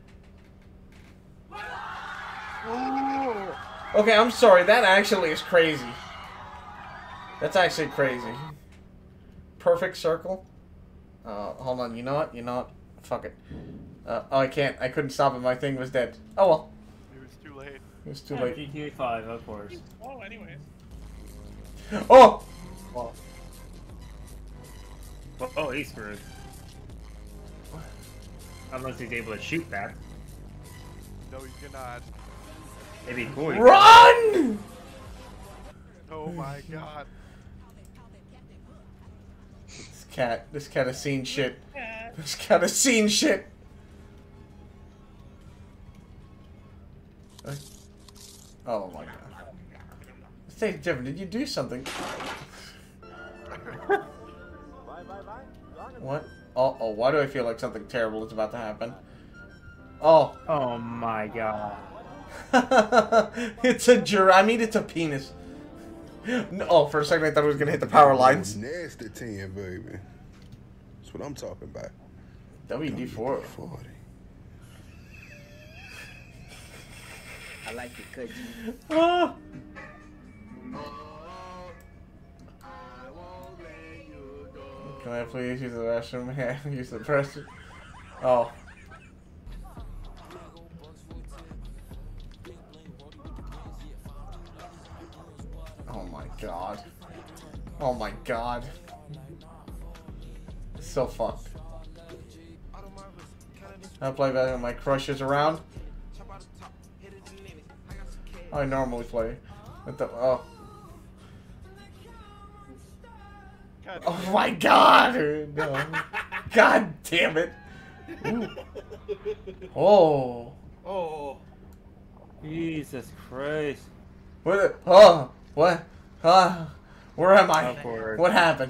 Okay, I'm sorry. That actually is crazy. That's actually crazy. Perfect circle. Uh, hold on. You know what? You know what? Fuck it. Uh, oh, I can't. I couldn't stop it. My thing was dead. Oh well. It was too late. It was too Yeah, late. G T A five, of course. Oh, anyways. Oh! Oh, oh, he's screwed. Unless he's able to shoot that. No, you cannot. Maybe cool. Run! Oh my God. This cat. This cat has seen shit. This cat has seen shit. Oh my God. Stay different. Did you do something? What? Oh, oh, why do I feel like something terrible is about to happen? Oh. Oh my God. It's a jur- I mean, it's a penis. No, oh, for a second I thought it was gonna hit the power lines. Nasty ten, baby. That's what I'm talking about. W D four. forty. I like it, could you? Ah. Can I please use the restroom? Yeah, use the press. Oh. Oh my God. Oh my God. It's so fucked. I play that when my crush is around. I normally play. What the, oh. Oh my God! No. God damn it! Ooh. Oh. Oh. Jesus Christ. What? The, oh. What? Huh? Where am I? Upward. What happened?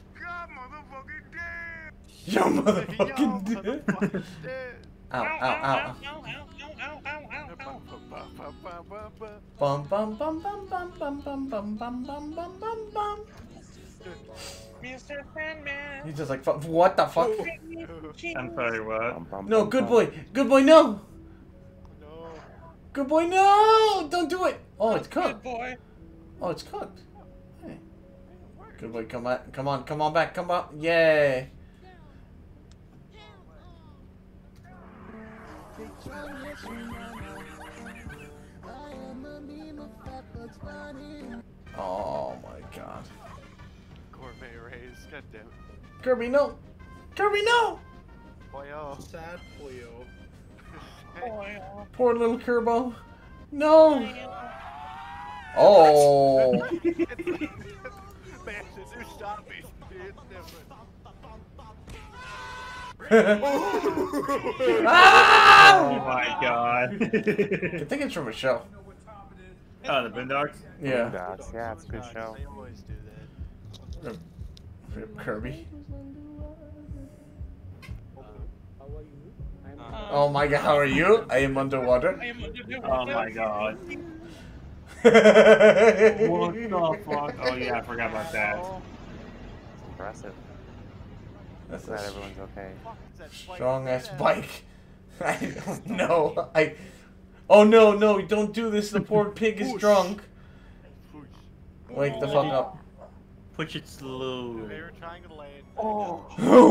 You're motherfucking dead. Ow! Ow! Ow! Bum bum bum bum bum bum bum bum bum bum bum bum bum. Mister Sandman. He's just like, "Fu- what the fuck? I'm sorry, what? No, good boy, good boy, no. Good boy, no! Don't do it. Oh, it's cooked. Good boy. Oh, it's cooked. Hey. Good boy, come on, come on, come on back, come on, yay! Oh my God. Gourmet rays. God damn it. Kirby, no! Kirby, no! Boyo. Sad Boyo. Poor little Kirbo. No! Oh! Man, the new zombies, it's different. Ah! Oh my god. I think it's from a show. Oh, the Boondocks? Yeah. Boondocks, yeah, it's a good show. They always do that. Rip Kirby. Uh, Oh my god, how are you? I am underwater. Oh my god. What the fuck? Oh yeah, I forgot about that. Impressive. That's Glad a everyone's okay. strong ass bike. I don't know. I. Oh no, no, don't do this. The poor pig is drunk. Wake the fuck up. Push it slow. They were trying to land. Oh.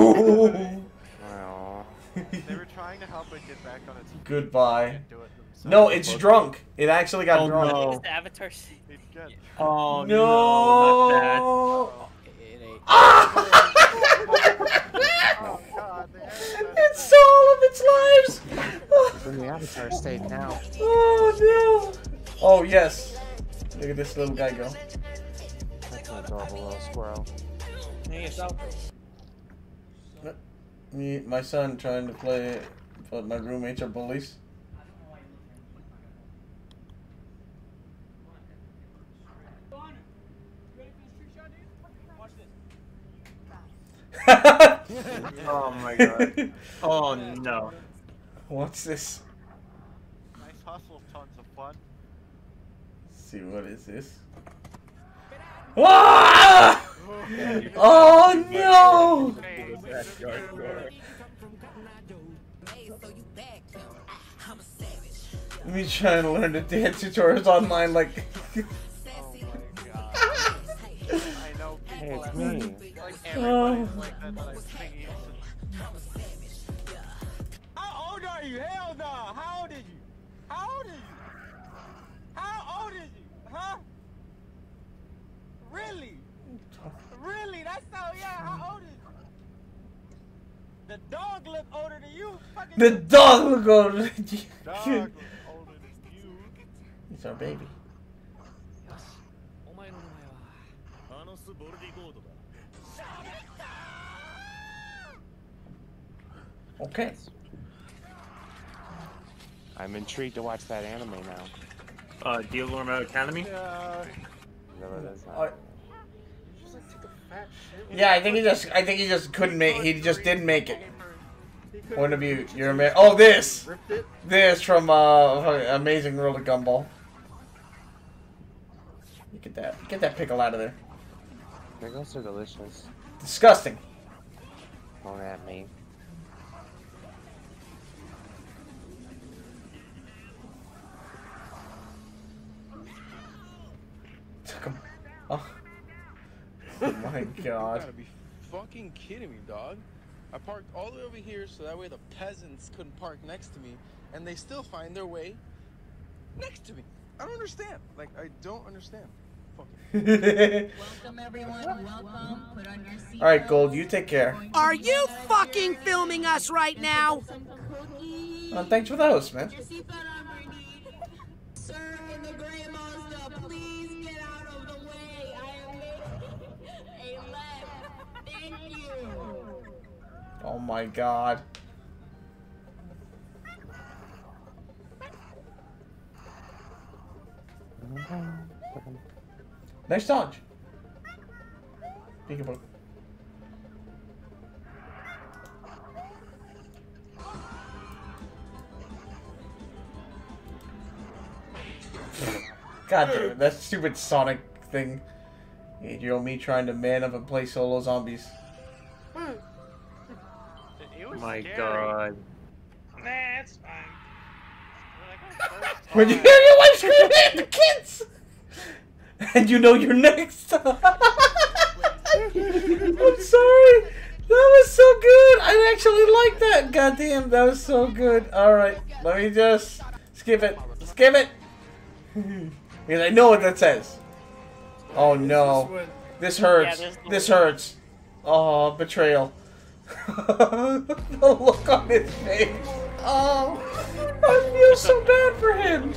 They were trying to help it get back on its feet. Goodbye. No, it's drunk. It actually got Oh, drunk. no. It's the Avatar scene. Oh No. no, not that. Oh god, they It saw all of its lives. It's in the Avatar state now. Oh no. Oh yes. Look at this little guy go. That's an adorable little squirrel. Me, my son trying to play, but my roommates are bullies. Oh my god. Oh no. What's this? Nice hustle, tons of fun. Let's see, what is this? Ah! Oh no! Me trying to learn the dance tutorials online, like. I know people Hey, it's that- me. Like Oh. everybody's like that, that I'm singing. How old are you? Hell no. How old are you? How old are you? How old are you? Huh? Really? Really? That's so young. How old is you? The dog look older than you. Fucking The dog look older than you. Dog look older than you. It's our baby. Okay. I'm intrigued to watch that anime now. Uh, Deal Remote Academy? Yeah. Whatever it is now. Uh, Yeah, I think he just, I think he just couldn't make, he just didn't make it. Point of view, you're a oh this, this from uh, Amazing World of Gumball. Get that, get that pickle out of there. Pickles are delicious. Disgusting. Don't at me. Took him. Oh. Oh my You god. gotta be fucking kidding me, dog. I parked all the way over here so that way the peasants couldn't park next to me, and they still find their way next to me. I don't understand. Like, I don't understand. Welcome everyone, welcome. Put on your seat. Alright, Gold, you take care. Are you fucking filming us right now? Uh, thanks for the host, man. Sir and the grandmaster, please get out of the way. I am making a left. Thank you. Oh my god. Nice dodge. Peekaboo. God damn it, that stupid Sonic thing. Eight-year-old me trying to man up and play solo zombies. My god. Nah, it's fine. When you hear your wife screaming at the kids! And you know you're next! I'm sorry! That was so good! I actually like that! Goddamn, that was so good. Alright, let me just skip it. Skip it! Because I know what that says. Oh no. This hurts. This hurts. Oh, betrayal. The look on his face. Oh, I feel so bad for him.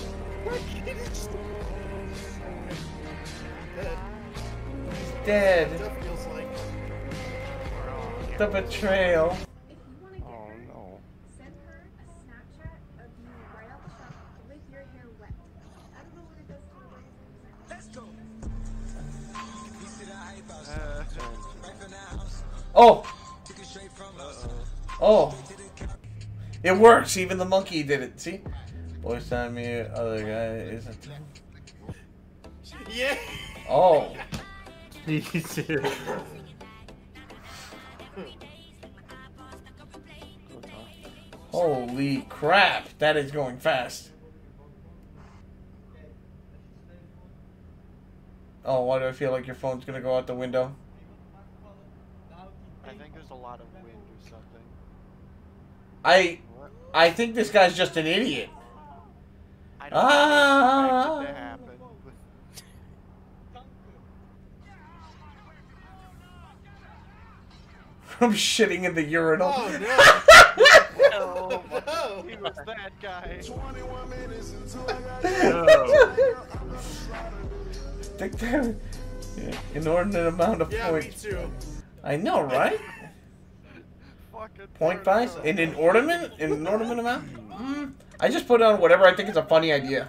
He's dead. The betrayal. Oh no. Send her a Snapchat of you right out the shop with your hair wet. I don't know what it does to her. Let's go. Oh. Oh. It works. Even the monkey did it. See? Boys telling me other guy isn't. Yeah. Oh. Holy crap. That is going fast. Oh, why do I feel like your phone's gonna go out the window? I think there's a lot of wind or something. I I think this guy's just an idiot. I don't Ah! expect it to happen. I'm shitting in the urinal. Oh no! No, he was that guy. Think that inordinate amount of Yeah, points. me too. I know, right? Point five? An inordinate? An inordinate amount? Mm, I just put on whatever I think is a funny idea.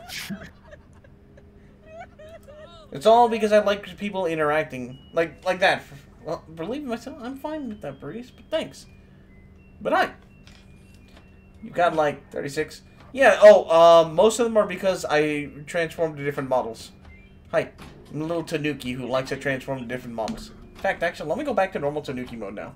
It's all because I like people interacting like like that. Well, believe myself, I'm fine with that, Breeze, but thanks. But I, you got like thirty-six. Yeah. Oh, um, most of them are because I transformed to different models. Hi, I'm a little Tanuki who likes to transform to different models. In fact, actually, let me go back to normal Tanuki mode now.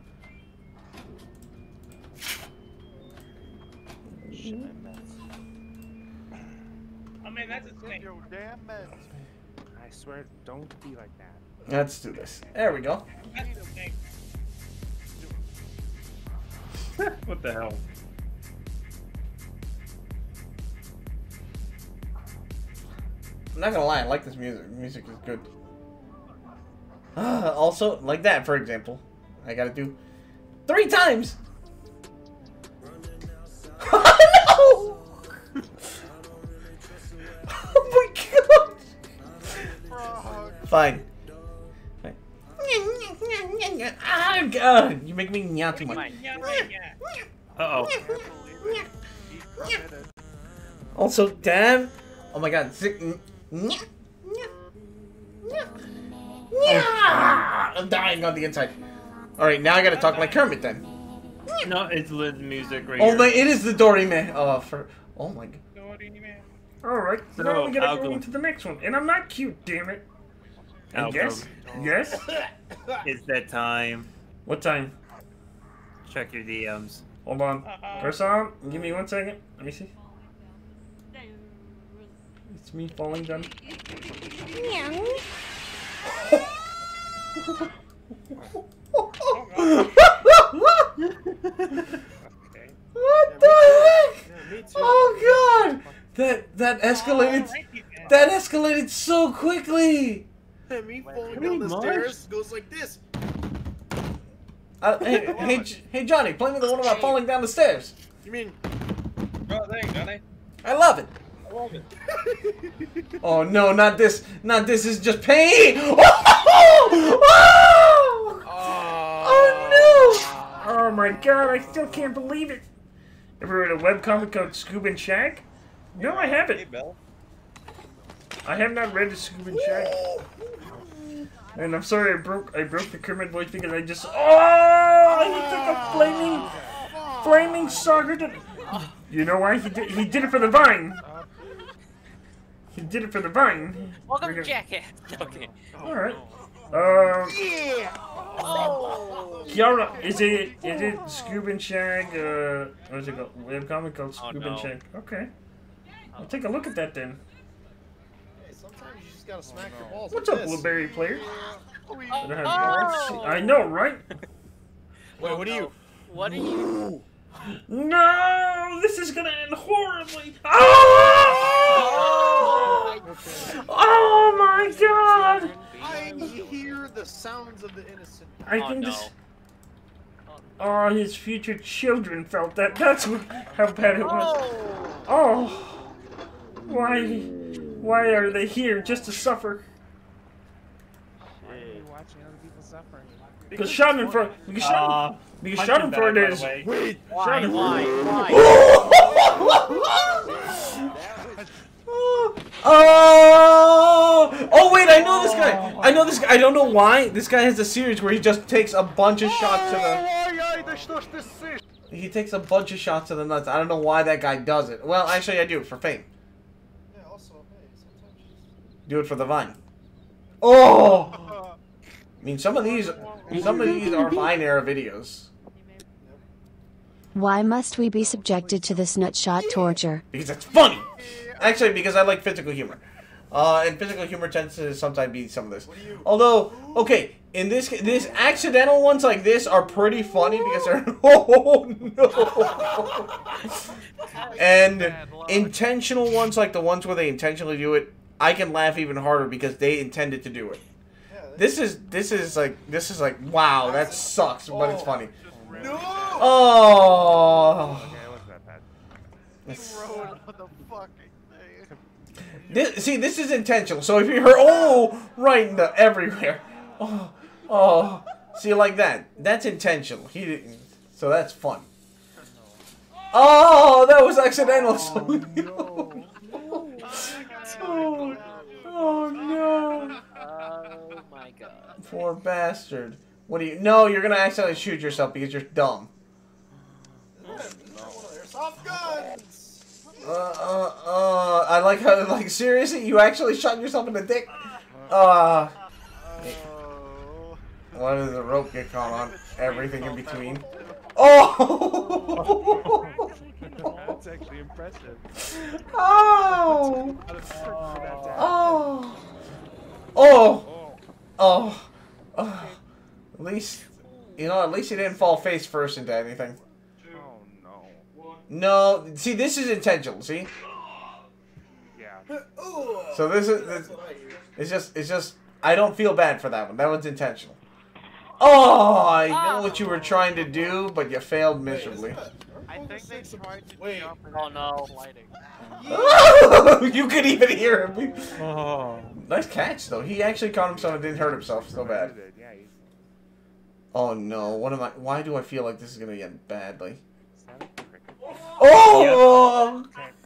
I mean, that's a thing. Yo, damn it. I swear, don't be like that. Let's do this. There we go. That's a thing. What the hell? I'm not gonna lie, I like this music. Music is good. Uh, also, like that, for example. I gotta do three times! Oh no! Oh my god! Fine. Fine. Oh god! You make me meow too much. Uh oh. Also, damn. Oh my god. Sick. I'm dying on the inside. Alright, now I gotta talk like Kermit then. No, it's lit music right Oh here. my, it is the Dorime. Oh, for. Oh my god. Alright, So, now we gotta I'll go go. into the next one. And I'm not cute, damn it. I'll And yes? go. Yes? It's that time. What time? Check your D Ms. Hold on. Press on. Give me one second. Let me see. It's me falling down. What the heck? Oh god! That that escalated. That escalated so quickly. And me falling Pretty down the much. stairs goes like this. Uh, hey, hey, J- hey, Johnny, play me the one about falling down the stairs. You mean? Oh, thanks, Johnny. I love it. I love it. Oh no, not this! Not this! Is just pain. Oh! Oh! Oh no! Oh my god, I still can't believe it. Ever read a webcomic called Scoob and Shag? No, I haven't. Hey, Bill. I have not read the Scoob and Shag. And I'm sorry I broke I broke the Kermit voice because I just oh he took a flaming flaming sucker to you know why he did he did it for the vine. He did it for the vine. Welcome, We're gonna- Jackass. Okay. Alright. Um Yeah. Oh. Kiara, is it is it Scoob and Shag uh what is it called? Webcomic called Oh, Scoob no. and Shag. Okay. I'll take a look at that then. Hey, sometimes you just gotta smack your balls. What's like up, this. blueberry player? Oh. I don't have balls. I know, right? Wait, what are you? What are you? No, this is gonna end horribly. Oh! Oh my god! I hear the sounds of the innocent. I Oh, think no. this. Oh, his future children felt that. That's what, how bad it was. Oh, why, why are they here just to suffer? Why are you watching other people suffering? Because shot in front. Because shot. Uh, Because punch shot him in front back, by is. the way. Wait. Why? Shot in Why? front. Why? Oh! Oh wait, I know this guy. I know this guy. I don't know why. This guy has a series where he just takes a bunch of shots to the. He takes a bunch of shots to the nuts. I don't know why that guy does it. Well, actually, I do it for fame. Yeah, also, hey, sometimes just... Do it for the Vine. Oh! I mean, some of these, some of these are Vine era videos. Why must we be subjected to this nutshot torture? Because it's funny. Actually, because I like physical humor. Uh, and physical humor tends to sometimes be some of this. Although, okay, in this this accidental ones like this are pretty funny because they're oh no. And intentional ones like the ones where they intentionally do it, I can laugh even harder because they intended to do it. This is this is like this is like wow, that sucks, but it's funny. Oh. Okay, it wasn't that bad. This- What the fuck? This, see, this is intentional. So if you heard, oh, right in the everywhere, oh, oh, see, like that, that's intentional. He didn't, so that's fun. Oh, that was accidental. Oh, oh no! Oh my god! Poor bastard. What do you? No, you're gonna accidentally shoot yourself because you're dumb. Airsoft guns! Uh, uh, uh, I like how, like, seriously, you actually shot yourself in the dick? Uh, why does the rope get caught on? Everything in between. Oh! That's actually impressive. Oh! Oh! Oh! Oh! Oh! At least, you know, at least you didn't fall face first into anything. No, see, this is intentional. See. Yeah. So this is, this, it's just, it's just, I don't feel bad for that one. That one's intentional. Oh, I know what you were trying to do, but you failed miserably. I think they tried to Wait. jump and Oh no! lighting. You could even hear him. Oh. Nice catch, though. He actually caught himself and didn't hurt himself so bad. Yeah, he's... Oh no! What am I? Why do I feel like this is gonna end badly? Oh!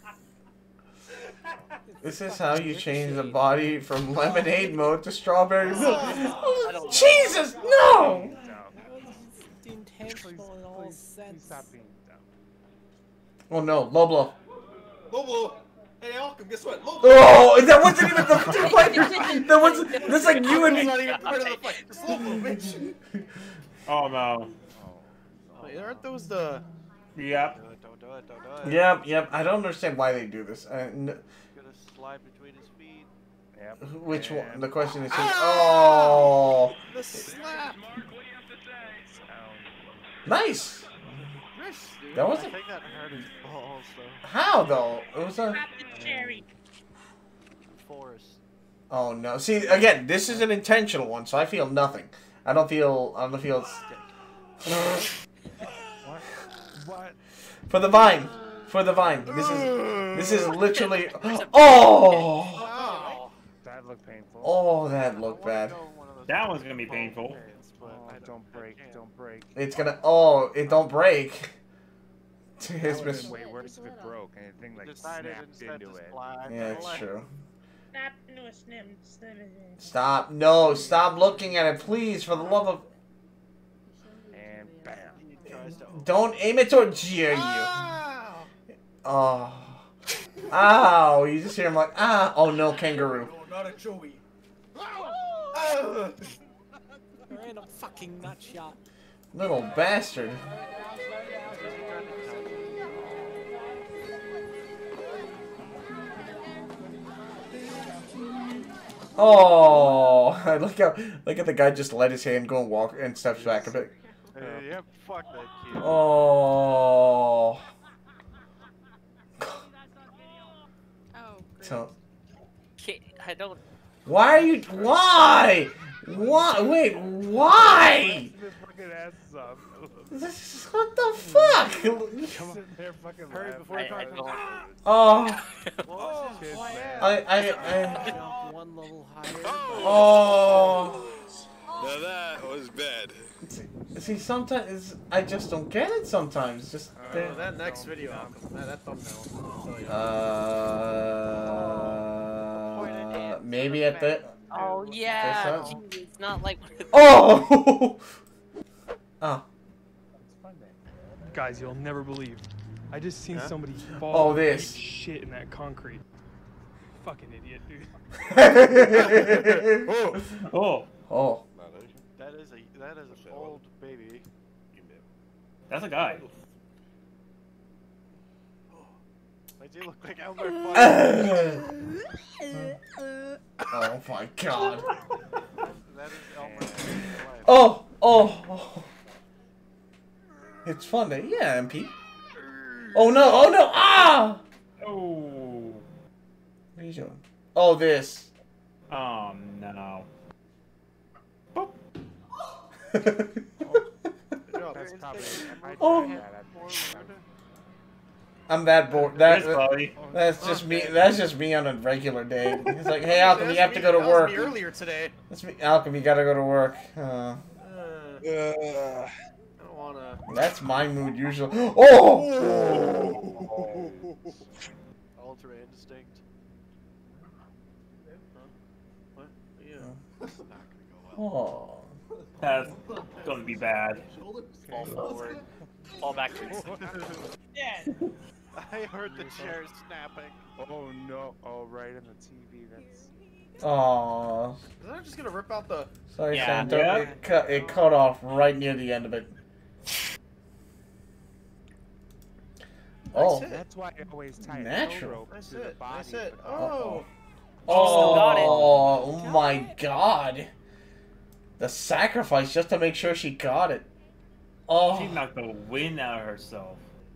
This is how you change the body from lemonade mode to strawberry milk. Oh, Jesus, no! Intentional in all Please sense. stop being dumb. Oh no, low blow. Lobo! Hey, Alchem, guess what? Lobo! Oh, that wasn't even the fight. That was that's like you and me. Not even part of the fight. It's Lobo, bitch. Oh no. Wait, aren't those the? Yep. Do it, don't do it, don't do it. Yep, yep. I don't understand why they do this. Uh, n Gonna slide between his feet. Yep. which one? And The question is, who- oh, The slap. nice. Dude, That I wasn't- think that hurt his balls though. How though? It was a. Cherry. Forest. Oh no! See, again, this is an intentional one, so I feel nothing. I don't feel. I don't feel. What? What? For the vine. For the vine. This is. This is literally. Oh. That looked painful. Oh, that looked bad. That one's gonna be painful. Oh, don't break, don't break. It's gonna. Oh, it don't break. That His would've mis- been way worse if it broke and the thing like Decided snapped instead into to it. slide. Yeah, it's true. Stop into a snim. snim- Stop. No, stop looking at it, please, for the love of. And bam. Don't aim it towards you. Oh. Ow. You just hear him like, ah. Oh no, kangaroo. Not a Joey. Random fucking nut shot. Little bastard. Oh, look how look at the guy just let his hand go and walk and steps back a bit. Uh, yeah, fuck that kid. Oh. So, Kid, I don't. why are you? Why? Why? Wait, why? their fucking asses off. What the fuck? Come on, they're fucking Hurry laughing. before the car comes. Oh. What was his plan? I, I, I. Jump one level higher. Oh. Now that was bad. See, sometimes I just don't get it. Sometimes, just. Uh, that next video, Malcolm. That, that thumbnail. Uh. Maybe at the. Oh yeah. This Jeez, it's not like. Oh. Oh. Guys, you'll never believe. I just seen Huh? somebody fall Oh, and this. eat shit in that concrete. Fucking idiot, dude. Oh. Oh. That is a that is an old baby. That's a guy. Does he look like Elmer Oh my god. That is Elmer. Oh, oh, oh. It's fun to, yeah, M P. Oh no, oh no, ah! Oh. What are you doing? Oh, this. Oh no. That's probably. I Oh. tried that. I'm that bored. That, Yes, buddy. that's just me. That's just me on a regular day. It's like, hey, Alchem, you have to go to That work. was me earlier today. That's me, Alchem, you gotta go to work. Uh, Uh, I don't wanna. that's my mood usually. Oh! Ultra instinct. Huh? What? Yeah. It's not gonna go well. Oh. That's gonna be bad. Fall forward. Fall backwards. Yeah. I heard the chair snapping. Oh no! Oh, right on the T V. That's. Aw. Is that just gonna rip out the? Sorry, Yeah. Santo. Yeah. It, cut, it cut off right near the end of it. Oh. That's it. That's why I always tie a tow Natural. rope That's to the it. body. That's it. for the- Oh. Oh, got it. oh my god. The sacrifice just to make sure she got it. Oh. She knocked the wind out of herself.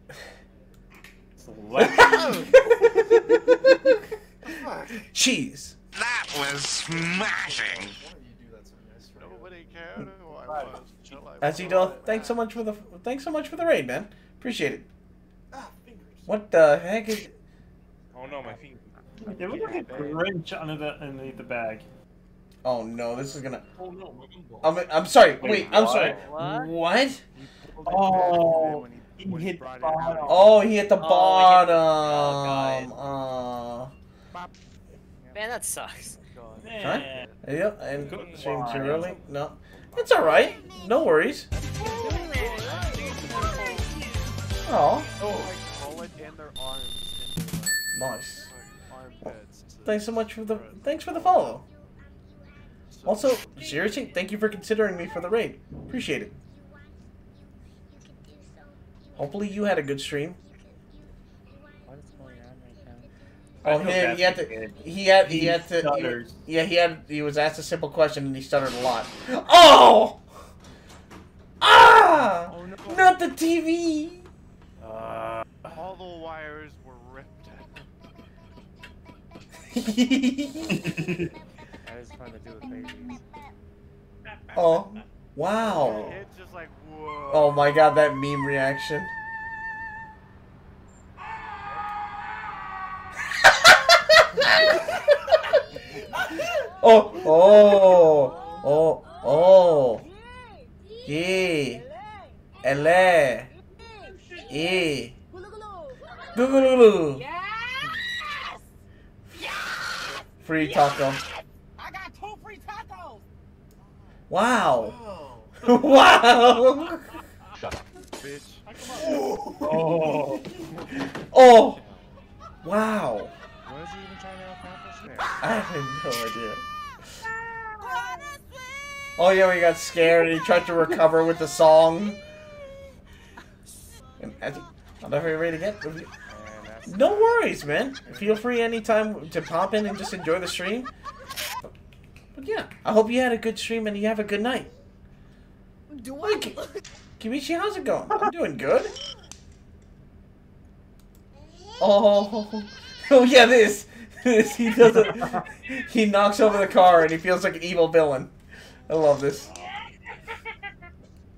Cheese. That was smashing. Nobody cared who I was. until I As you bought know, it. thanks so much for the thanks so much for the raid, man. Appreciate it. What the heck is? Oh no, my feet. It looked like a Grinch under the underneath the bag. Oh no, this is gonna. Oh no. I'm I'm sorry. Wait, Wait, I'm what? sorry. What? What? Oh, he hit the bottom. Oh, he hit the Oh, he hit- bottom. Oh, Uh, Man, that sucks. huh? Yeah, and Good stream too one. early. No, it's all right. No worries. Oh, Bullet in their arms. In their, nice. like, arm beds. Thanks so much for the thanks for the follow. Also, seriously, thank you for considering me for the raid. Appreciate it. Hopefully you had a good stream. What is going on right now? Oh, I feel him, bad he had for to, him. he had, he He had to, he, stutters. yeah, he had, he was asked a simple question and he stuttered a lot. Oh! Ah! Oh no! Not the T V! Uh, All the wires were ripped. That is fun to do with babies. Oh, wow. It's just like whoa. Oh my god, that meme reaction. Oh, oh, oh, oh. Yeah. Ele. Eh. Gugululu. Free taco. I got two free tacos. Wow. Wow. Bitch. oh. Oh. Wow. What is he even trying to accomplish there? I have no idea. Oh yeah, we got scared and he tried to recover with the song. And as he, I'll never ready to get. No worries, man. Feel free anytime to pop in and just enjoy the stream. But, but yeah, I hope you had a good stream and you have a good night. Do I? Kimichi, how's it going? I'm doing good. Oh, oh yeah, this. This he does it. He knocks over the car and he feels like an evil villain. I love this.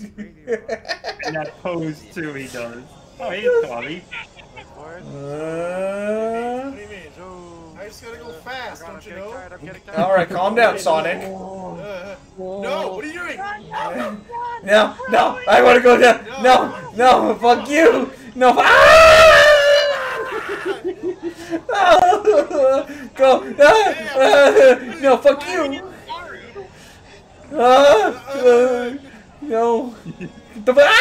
And that pose too, he does. Oh, he's Tommy. Uh, What do you mean? I just gotta go fast, don't you know? Alright, calm down, Sonic. Uh, no, what are you doing? No, no, I wanna go down. No, no, fuck you. No, ah! Go. Ah, ah, no, fuck you. Ah, uh, no. The, ah!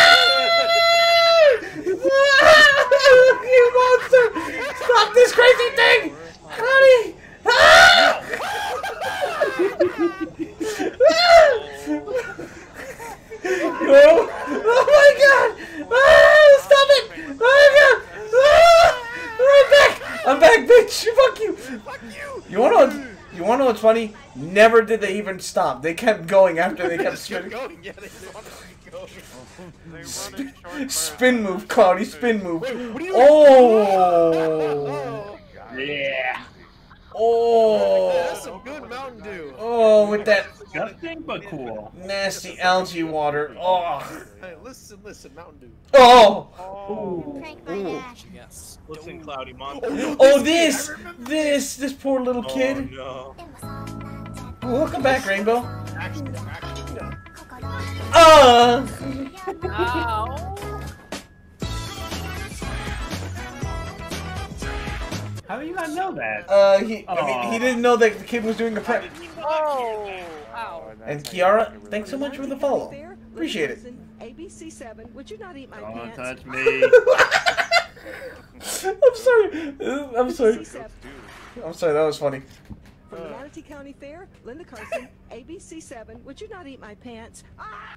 You monster! Stop this crazy thing! Honey! Ah! No! Oh my god! Ah! Stop it! Oh my god! Ah! I'm back! I'm back, bitch! Fuck you! Fuck you! You wanna know? You wanna know what's funny? Never did they even stop. They kept going after they kept spinning. Going. Yeah, they wanted to keep going. Spin, spin move, Cloudy, spin move. Wait, what are you oh! Yeah. Oh! That's some good Mountain Dew. Oh, with that Nothing but cool. nasty algae water. Oh! Hey, listen, listen, Mountain Dew. Oh! Oh. Listen, Cloudy Monster. Oh, Oh, this! This! This poor little kid. Oh, Oh, welcome back, Rainbow. Action, action. Uh! How do you not know that? Uh, he, I mean, Aw. he didn't know that the kid was doing a prep. Oh! Ow. And Kiara, thanks so much for the follow. Appreciate it. A B C seven, would you not eat my Don't pants? touch me. I'm sorry. I'm sorry. I'm sorry, that was funny. From the Manatee County Fair, Linda Carson, A B C seven, would you not eat my pants? Ah!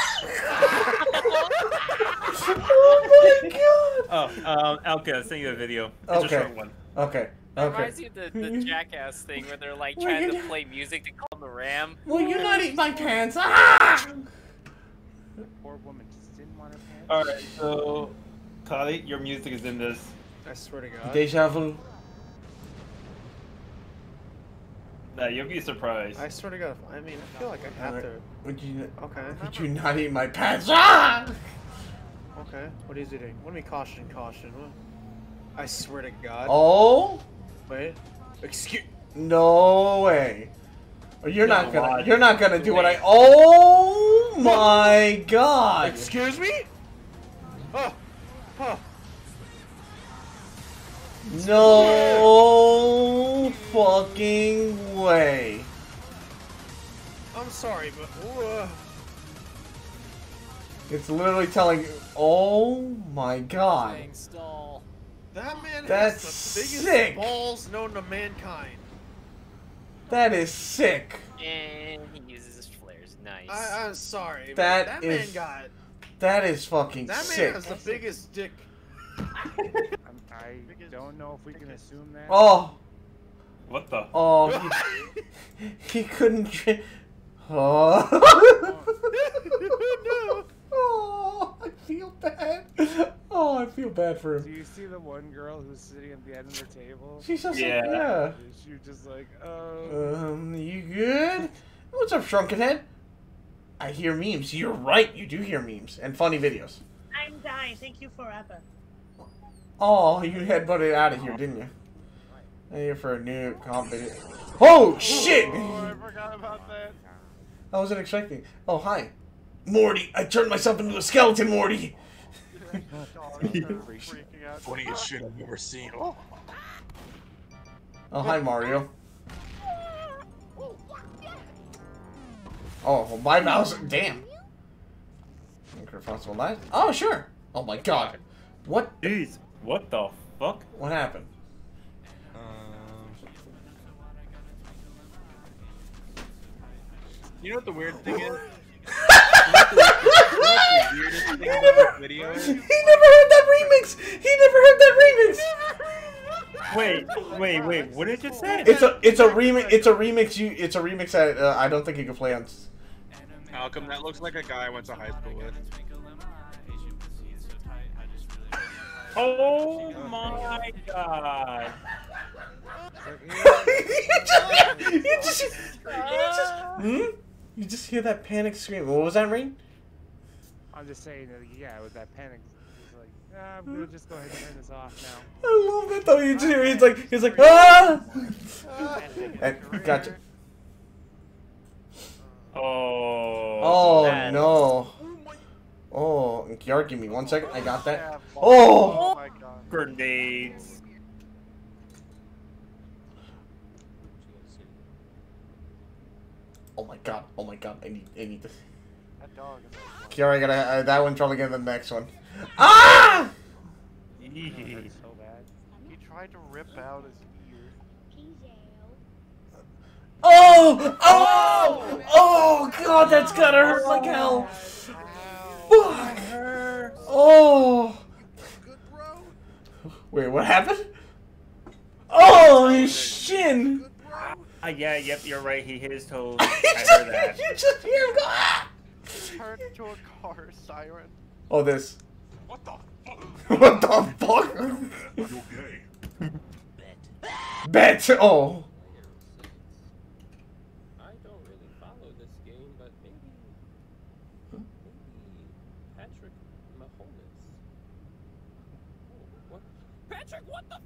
Oh my god! Oh, um, Alka, I'll send you a video. It's Okay. a short one. Okay. It Okay. reminds me of the, the Jackass thing where they're like Well, trying you're to play music to calm the ram. Will you not eat my pants? Ah! Poor woman just didn't want her pants. Alright, so Cloudy, your music is in this. I swear to God. Deja vu. Nah, you'll be surprised. I swear to God. I mean, I feel like I have to. Would you? Okay. Would you not eat my pants? Ah! Okay. What is he doing? What do you mean caution, caution? What? I swear to God. Oh? Wait. Excuse. No way. Or you're No, not gonna. why? You're not gonna do what I. Oh my God! Excuse me? Oh. Oh. No fucking way. I'm sorry, but. Uh, It's literally telling you. Oh my God. Stall. that man That's has the biggest sick. balls known to mankind. That is sick. And he uses his flares. Nice. I, I'm sorry, but That that is- man got. That is fucking That man sick. has the biggest dick. I'm, I don't know if we can assume that. Oh. What the? Oh. He, he couldn't. dri- Oh. No. Oh, I feel bad. Oh, I feel bad for Do him. you see the one girl who's sitting at the end of the table? She's just Yeah. like, yeah. She was just like, oh. Um, you good? What's up, Shrunken Head? I hear memes. You're right. You do hear memes and funny videos. I'm dying. Thank you forever. Oh, you headbutted out of here, didn't you? I'm here for a new comp video. Oh, shit! Oh, I forgot about that. I wasn't expecting. Oh, hi. Morty, I turned myself into a skeleton, Morty! Funniest shit I've ever seen. Oh. Oh, hi, Mario. Oh, well, my mouse. Damn. Microphone live? Oh, sure. Oh my god. What? Jeez. What the fuck? What happened? You know what the weird thing is? You know what the, you know what the weirdest thing about this video is? He never heard that remix! He never heard that remix! Wait, wait, wait. What did you say? It's a it's a remix. It's a remix. You it's a remix that uh, I don't think you can play on. How come that looks like a guy I went to high school with? Oh my god. you just, you just, you just, hmm? You just hear that panic scream. What was that, Rain? I'm just saying that, yeah, with that panic, he's like, ah, I'm gonna just go ahead and turn this off now. I love that though. He's, he's like, he's like, ah! Hey, gotcha. Oh. Oh man. no. Oh, Kiara, give me one second. I got that. Oh! Oh my god. Grenades. Oh my god. Oh my god. I need. I need this. That dog is Kiara, I gotta. Uh, that one's probably gonna be the next one. Ah! That's so bad. He tried to rip out his ear. Oh! Oh! Oh god, that's gotta hurt like hell. Fuck. Oh! Wait, what happened? Oh, his shin! Uh, yeah, yep, you're right. He hit his toes. I heard that. You just hear him go, ah! Turned into a car siren. Oh, this. What the fuck? What the fuck? Okay. Bet. Oh. I don't really follow this game, but maybe, maybe Patrick Mahomes. Oh, what? Patrick, what the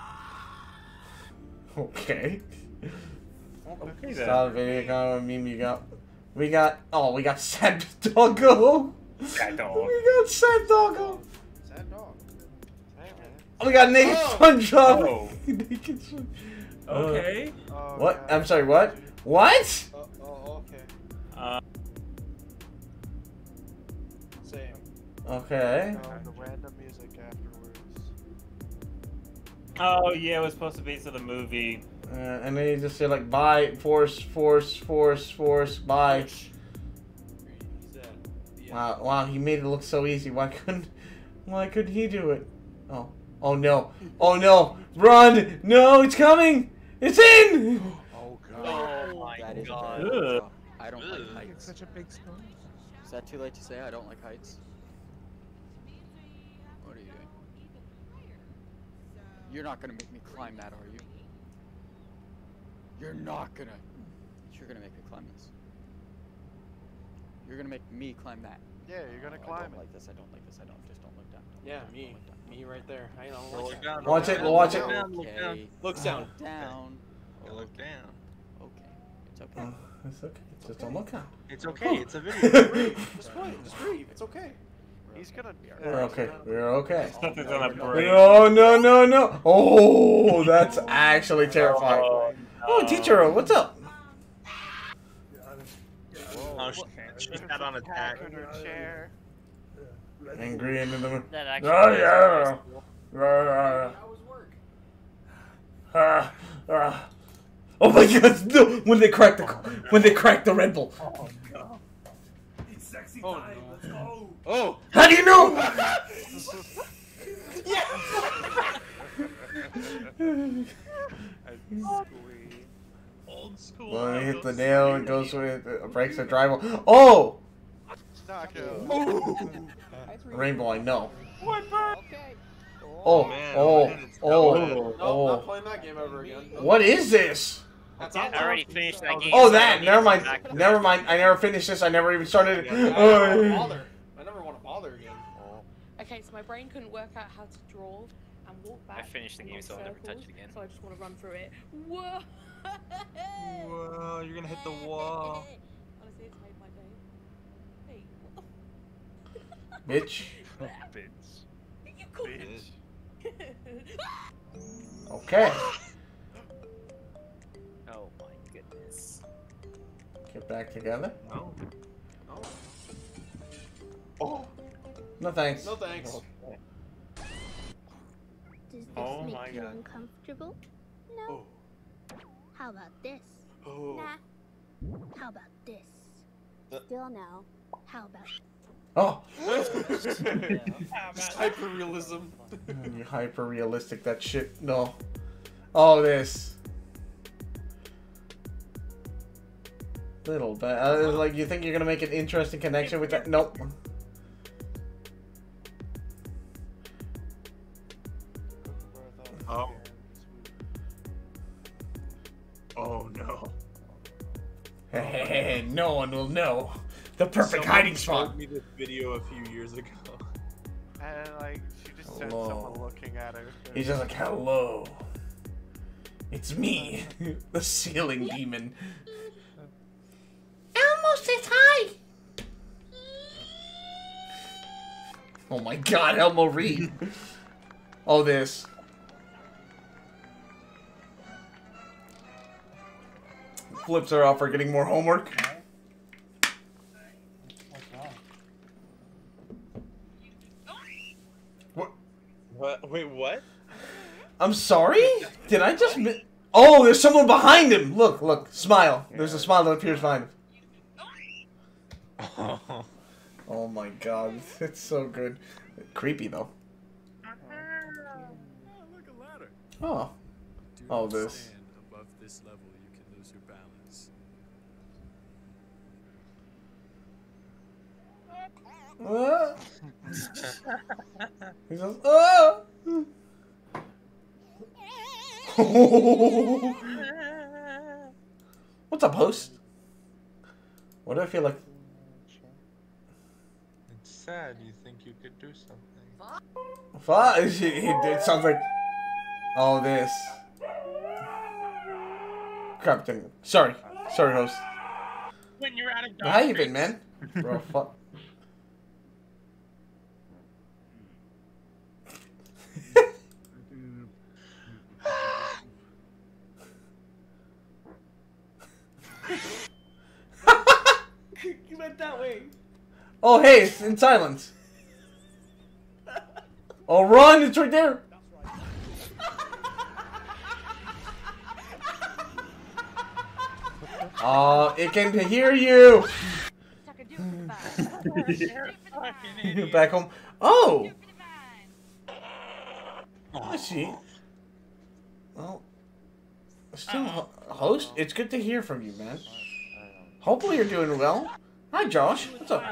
fuck? Okay. Okay, Stop video comment meme you got. We got. Oh, we got Sad Doggo. Sad dog. We got Sad Doggo. Sad dog. Hey, man. Oh, we got Naked Oh. SpongeBob. Oh. Naked Spon- Okay. Oh, What? God. I'm sorry. What? What? Oh, oh, okay. Uh, Same. Okay. Oh, the random music afterwards. oh, yeah, it was supposed to be to the movie. Uh, and then you just say like bye, force, force, force, force, bye. Wow, wow, he made it look so easy. Why couldn't, why couldn't he do it? Oh, oh no, oh no, run! No, it's coming! It's in! Oh Oh my god. Ugh. I don't like It's heights. such a big spoon. Is that too late to say I don't like heights? What are you doing? You're not gonna make me climb that, are you? You're not gonna. You're gonna make me climb this. You're gonna make me climb that. Yeah, you're gonna Oh, I climb don't it. like this. I don't like this. I don't. Just don't look down. Don't Yeah, look down, me. don't look down. Me right there. I don't Look look down. down. Watch it, watch it. Look down, look down. Okay. Looks down. Look down. You look down. Okay. It's okay. Oh, it's okay. Just don't look out. It's okay. It's a video. Just breathe. Just breathe. It's okay. He's gonna. We're okay. We're okay. Something's gonna break. No, no, no, no. Oh, that's actually terrifying. Oh, teacher, what's up? Oh, she, she sat on a tag. in her chair. Angry into the. That actually Oh is yeah. cool. Ah, ah, ah. Oh my God! No! When they crack the when they crack the Red Bull. Oh no. It's sexy Oh, time. no. Let's go. Oh! How do you know? Old school. Well, it hits the nail and goes with it breaks the drywall. Oh! Rainbow, I know. Okay. Oh, man, oh, man, it's oh, going. oh, No, not oh. playing that game ever again. What is this? That's I already finished that game. Oh, so I that. don't Never need mind. to come back. Never mind. I never finished this. I never even started it. I never want to Oh. bother. I never want to bother again. Okay, so my brain couldn't work out how to draw and walk back. I finished the and game, not so I'll never touch circles, it again. So I just want to run through it. Whoa! Whoa, you're gonna hit the wall. Honestly, it's made my day. Hey, what Bitch. Bitch. the? You called Bitch. Okay. Oh my goodness. Get back together. No. No. Oh. No thanks. No thanks. Does this Oh make my you God. uncomfortable? No. Oh. How about this? Oh. Nah. How about this? Uh. Still no. How about Oh. Hyper realism. You hyper realistic that shit. No. Oh, this. Little bit. Uh, like you think you're gonna make an interesting connection with that? Nope. Oh. Oh no. Hey, no one will know. The perfect Someone hiding showed spot. me this video a few years ago. And like, she just said Hello. someone looking at her. He's just like, hello. It's me, the ceiling demon. Elmo says hi. Oh my god, Elmo Reed. Oh, this. Flips her off for getting more homework. What? What? Wait, what? I'm sorry? Did I just mi- Oh, there's someone behind him! Look, look, smile. There's a smile that appears behind him. Oh my god, it's so good. Creepy, though. Look, a ladder. Oh. Do Oh, not this. stand above this level, you can lose your balance. Ah. He says, ah! What's up, host? What do I feel like? It's sad. You think you could do something. Fuck! It sounds like. Oh, this. Crap, didn't. Sorry. Sorry, host. When you're out of How you been, man? Bro, fuck. You went that way. Oh, hey, it's in silence. Oh, run! It's right there. Uh, it can hear you. Back home. Oh. I see. Well, still, ho- host. It's good to hear from you, man. Hopefully you're doing well. Hi, Josh. What's up?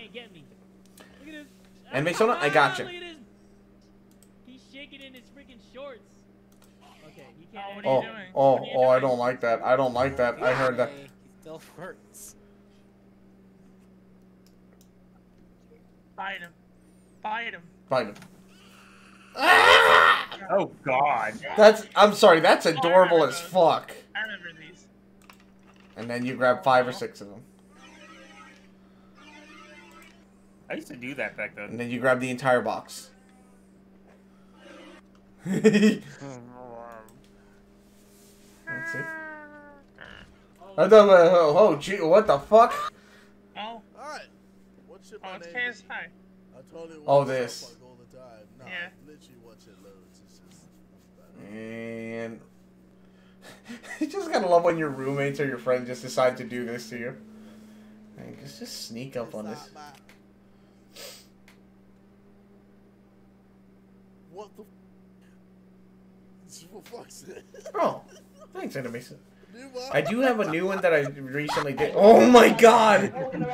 Anime Sona, I got you. He's shaking in his freaking shorts. Okay, he can't. Oh, oh, oh! I don't like that. I don't like that. I heard that. He still hurts. Fight him. Fight him. Find him. Oh God. That's. I'm sorry. That's adorable as fuck. I remember these. And then you grab five or six of them. I used to do that back then. And then you grab the entire box. Let's see. I thought, uh, oh, oh, gee, what the fuck? Oh. Alright. What's your Oh, it's name? K S I. I told you Oh, watch this. South Park all the time. Nah, Yeah. literally watch it loads. It's just And you just gotta love when your roommates or your friends just decide to do this to you. And just just sneak up on this. what the? For fuck's sake. Oh, thanks, Anime. New one? I do have a new one that I recently did. Oh my god!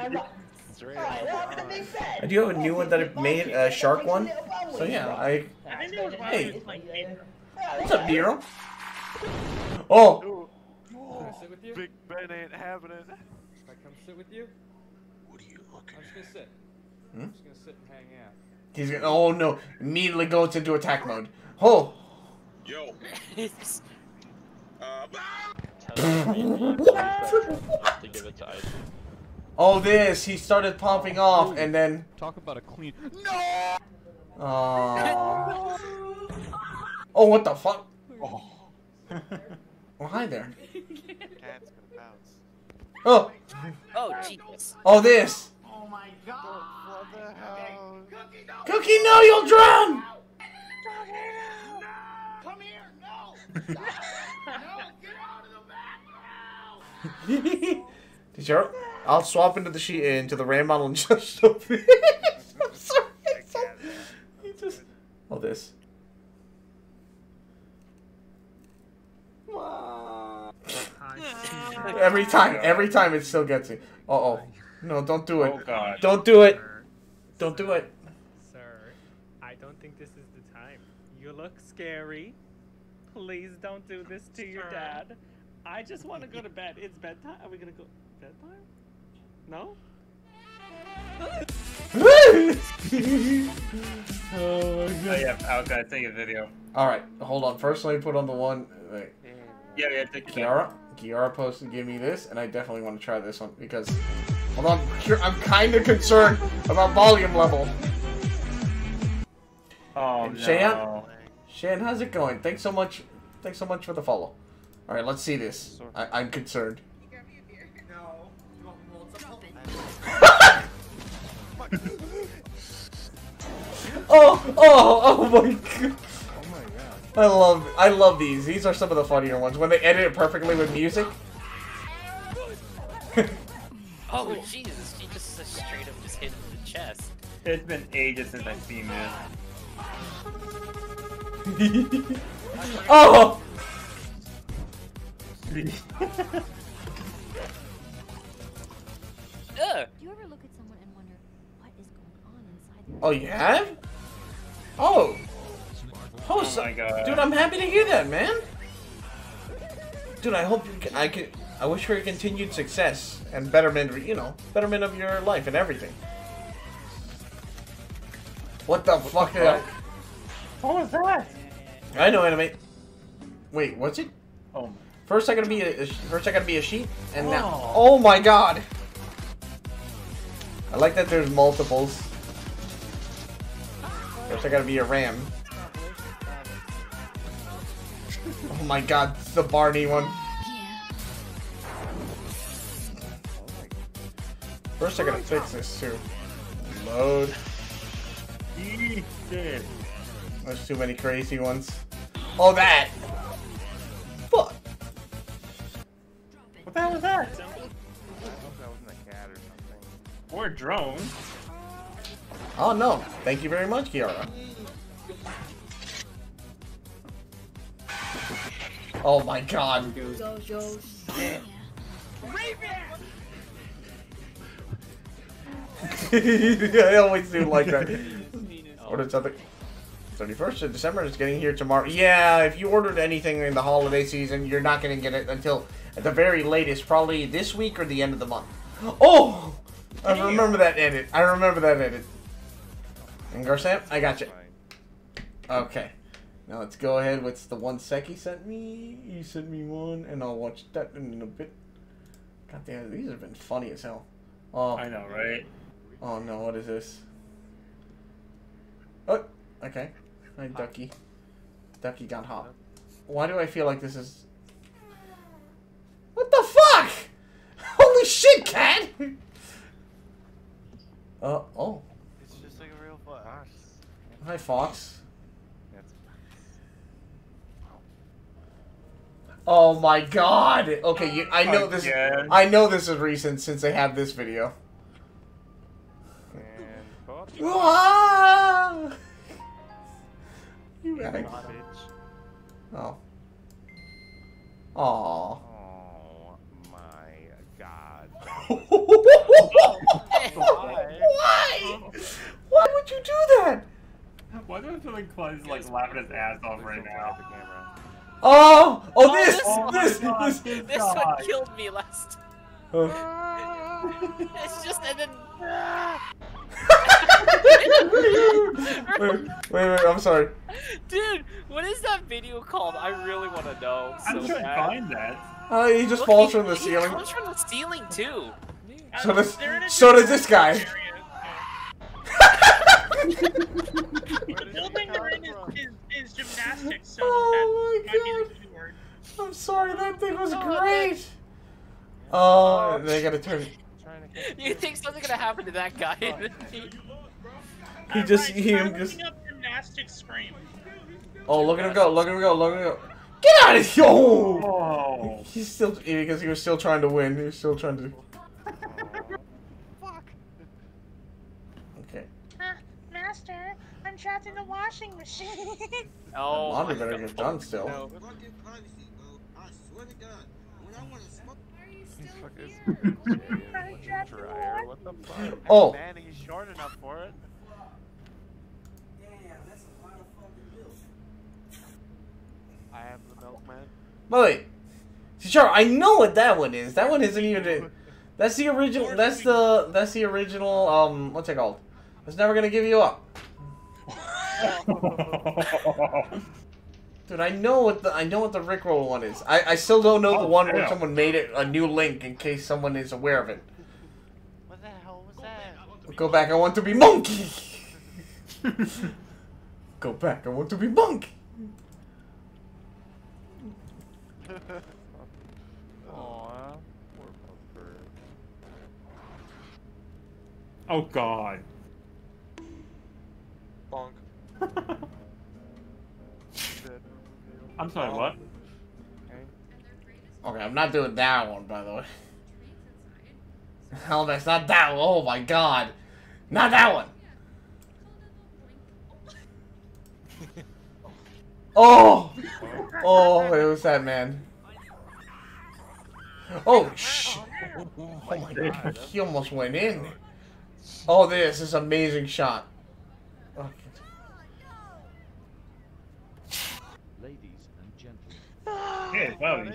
I do have a new one that I made, a shark one. So yeah, I. I think there was one Hey, where it's like paper. what's up, Nero? Oh, Can I sit with you? Big Ben ain't having it. Can I come sit with you? What are you looking I'm just gonna sit. Hmm? I'm just gonna sit and hang out. he's gonna. Oh no! Immediately goes into attack mode. Oh. Yo. uh, to give it to Ice. Oh, this. He started popping off, and then. Talk about a clean. No. Oh. Oh, what the fuck? Oh. Oh, hi there. Cat's gonna bounce. Oh. Oh, Jesus. Oh, this. Oh my god. What the hell? Cookie, no, you'll drown. Come here, no! No, get out of the back, no! Did you? I'll swap into the sheet into the Ram model and just show me. I'm sorry. It's so, he just. Oh, this. Every time, every time it still gets me. Uh oh. No, don't do it. Oh, God. Don't do it. Don't do it. Sir, I don't think this is the time. You look scary. Please don't do this to your dad. I just want to go to bed. It's bedtime. Are we gonna go bedtime? No? Oh my Oh god. yeah, I gotta take a video. Alright, hold on. First, let me put on the one. Wait. Yeah, yeah, take a Kiara? Kiara posted give me this, and I definitely want to try this one because. Hold on, I'm kind of concerned about volume level. Oh And no. Shan? Shan, how's it going? Thanks so much. Thanks so much for the follow. Alright, let's see this. I I'm concerned. Oh, oh, oh my god. I love, I love these. These are some of the funnier ones when they edit it perfectly with music. Oh Jesus! She just uh, straight up just hit him in the chest. It's been ages since I've seen this. Oh! Ugh. Do you ever look at someone and wonder what is going on inside their Oh, you have? Oh. Oh, Oh so- my god. dude, I'm happy to hear that, man. Dude, I hope you can, I can. I wish for your continued success and betterment. You know, betterment of your life and everything. What the fuck? Did I, What was that? I know anime. Wait, what's it? Oh. First, I gotta be a, a first. I gotta be a sheep, and now. Oh. Oh my god! I like that there's multiples. First, I gotta be a ram. Oh my god, it's the Barney one. First, I gotta fix this too. Load. There's too many crazy ones. Oh, that! Fuck! What the hell was that? I hope that wasn't a cat or something. Or a drone. Oh no, thank you very much, Kiara. Oh my god. I always do like that. Ordered something. thirty-first of December is getting here tomorrow. Yeah, if you ordered anything in the holiday season, you're not going to get it until, at the very latest, probably this week or the end of the month. Oh! I remember that edit. I remember that edit. And Garsam, I got you. Okay. Now let's go ahead with the one Seki sent me. You sent me one, and I'll watch that in a bit. God damn, these have been funny as hell. Oh. I know, right? Oh no, what is this? Oh, okay. Hi, Ducky. Ducky got hot. Why do I feel like this is... What the fuck? Holy shit, cat! Uh, oh. It's just like a real fox. Hi, Fox. Oh my god! Okay, you, I know this. Again. I know this is recent since they have this video. Ah! You guys. Oh. Aww. Oh my god. Why? Why would you do that? Why do I feel like Clyde's like laughing his ass off right now? Oh! Oh, Oh, this! this- This! Oh, This! this This God. one killed me last. Oh. It's just and then. wait, wait, wait, I'm sorry. Dude, what is that video called? I really want to know. So I'm trying to bad. find that. Oh, he just Look, falls he- from the he ceiling. comes from the ceiling too. So does, so does this guy. The building they're in is, is, is gymnastics, so Oh that might be the keyword. I'm sorry, that thing was great. Oh, they gotta turn. You think something's gonna happen to that guy? He just, Alright, he try him just. looking up gymnastics scream. Oh, look at him go! Look at him go! Look at him go! Get out of here! Oh! Oh. He's still because he was still trying to win. He was still trying to. Okay. Uh, master, I'm trapped in the washing machine. Oh, Laundry my better God. get done still. No. Dryer, what the fuck? Oh. Man, he's short enough for it. I am the milkman. But wait, sure, I know what that one is. That one isn't even. A, That's the original. That's the. That's the original. Um, what's it called? It's never gonna give you up. Dude, I know what the I know what the Rickroll one is. I I still don't know the one where someone made it a new link in case someone is aware of it. What the hell was that? Go back. I want to be monkey. Go back. I want to be monkey. Aw, poor Puffer. Oh God. Bonk. I'm sorry, what? Okay, I'm not doing that one, by the way. Hell, that's not that one. Oh my God, not that one. Oh, oh, it was that man. Oh, shh. Oh my God, he almost went in. Oh, this is an amazing shot. Okay. Ladies and gentlemen. Hey, buddy.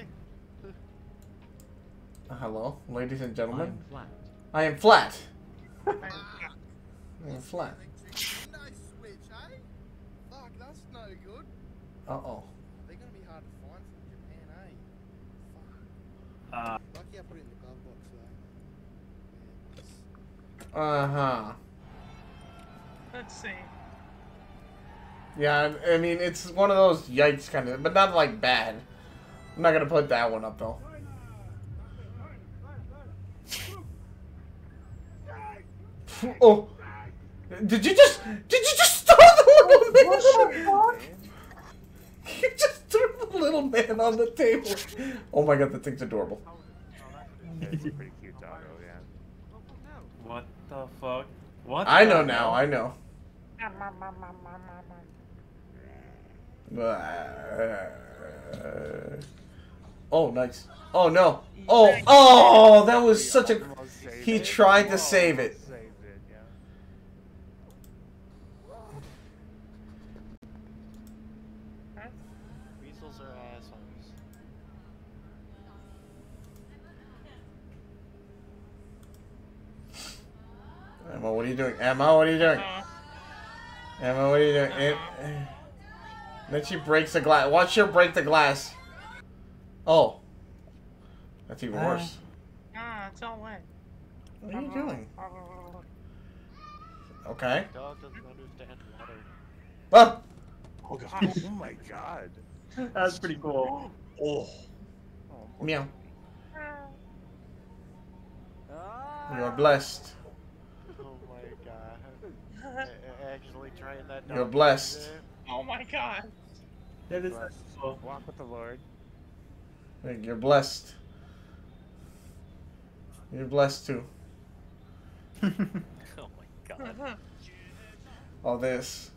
Uh, hello, ladies and gentlemen. I'm flat. I am flat. I am flat. Nice switch, eh? Fuck, that's no good. Uh oh. They're gonna be hard to find from Japan, eh? Fuck. Uh. Lucky I put it in the glove box though. Uh huh. Let's see. Yeah, I I mean it's one of those yikes kind of, but not like bad. I'm not gonna put that one up though. Oh, did you just did you just throw the little man? You just threw the little man on the table. Oh my God, that thing's adorable. Yeah, it's a pretty cute doggo, yeah. What the fuck? What? I the know now. hell? I know. Oh, nice. Oh no. Oh, oh, that was such a. He tried to save it. Weasels are assholes. Emma, what are you doing? Emma, what are you doing? Emma, what are you doing? It, then she breaks the glass. Watch her break the glass. Oh. That's even worse. Ah, it's all wet. What are you doing? Okay. Dog doesn't understand water. Ah! Oh god. Oh my god. That's pretty cool. Oh. Meow. You are blessed. Oh my god. A- Actually trying that. You're dog blessed. there. Oh my God. That is Blessed. cool. Walk with the Lord. You're blessed. You're blessed too. Oh my God. All this.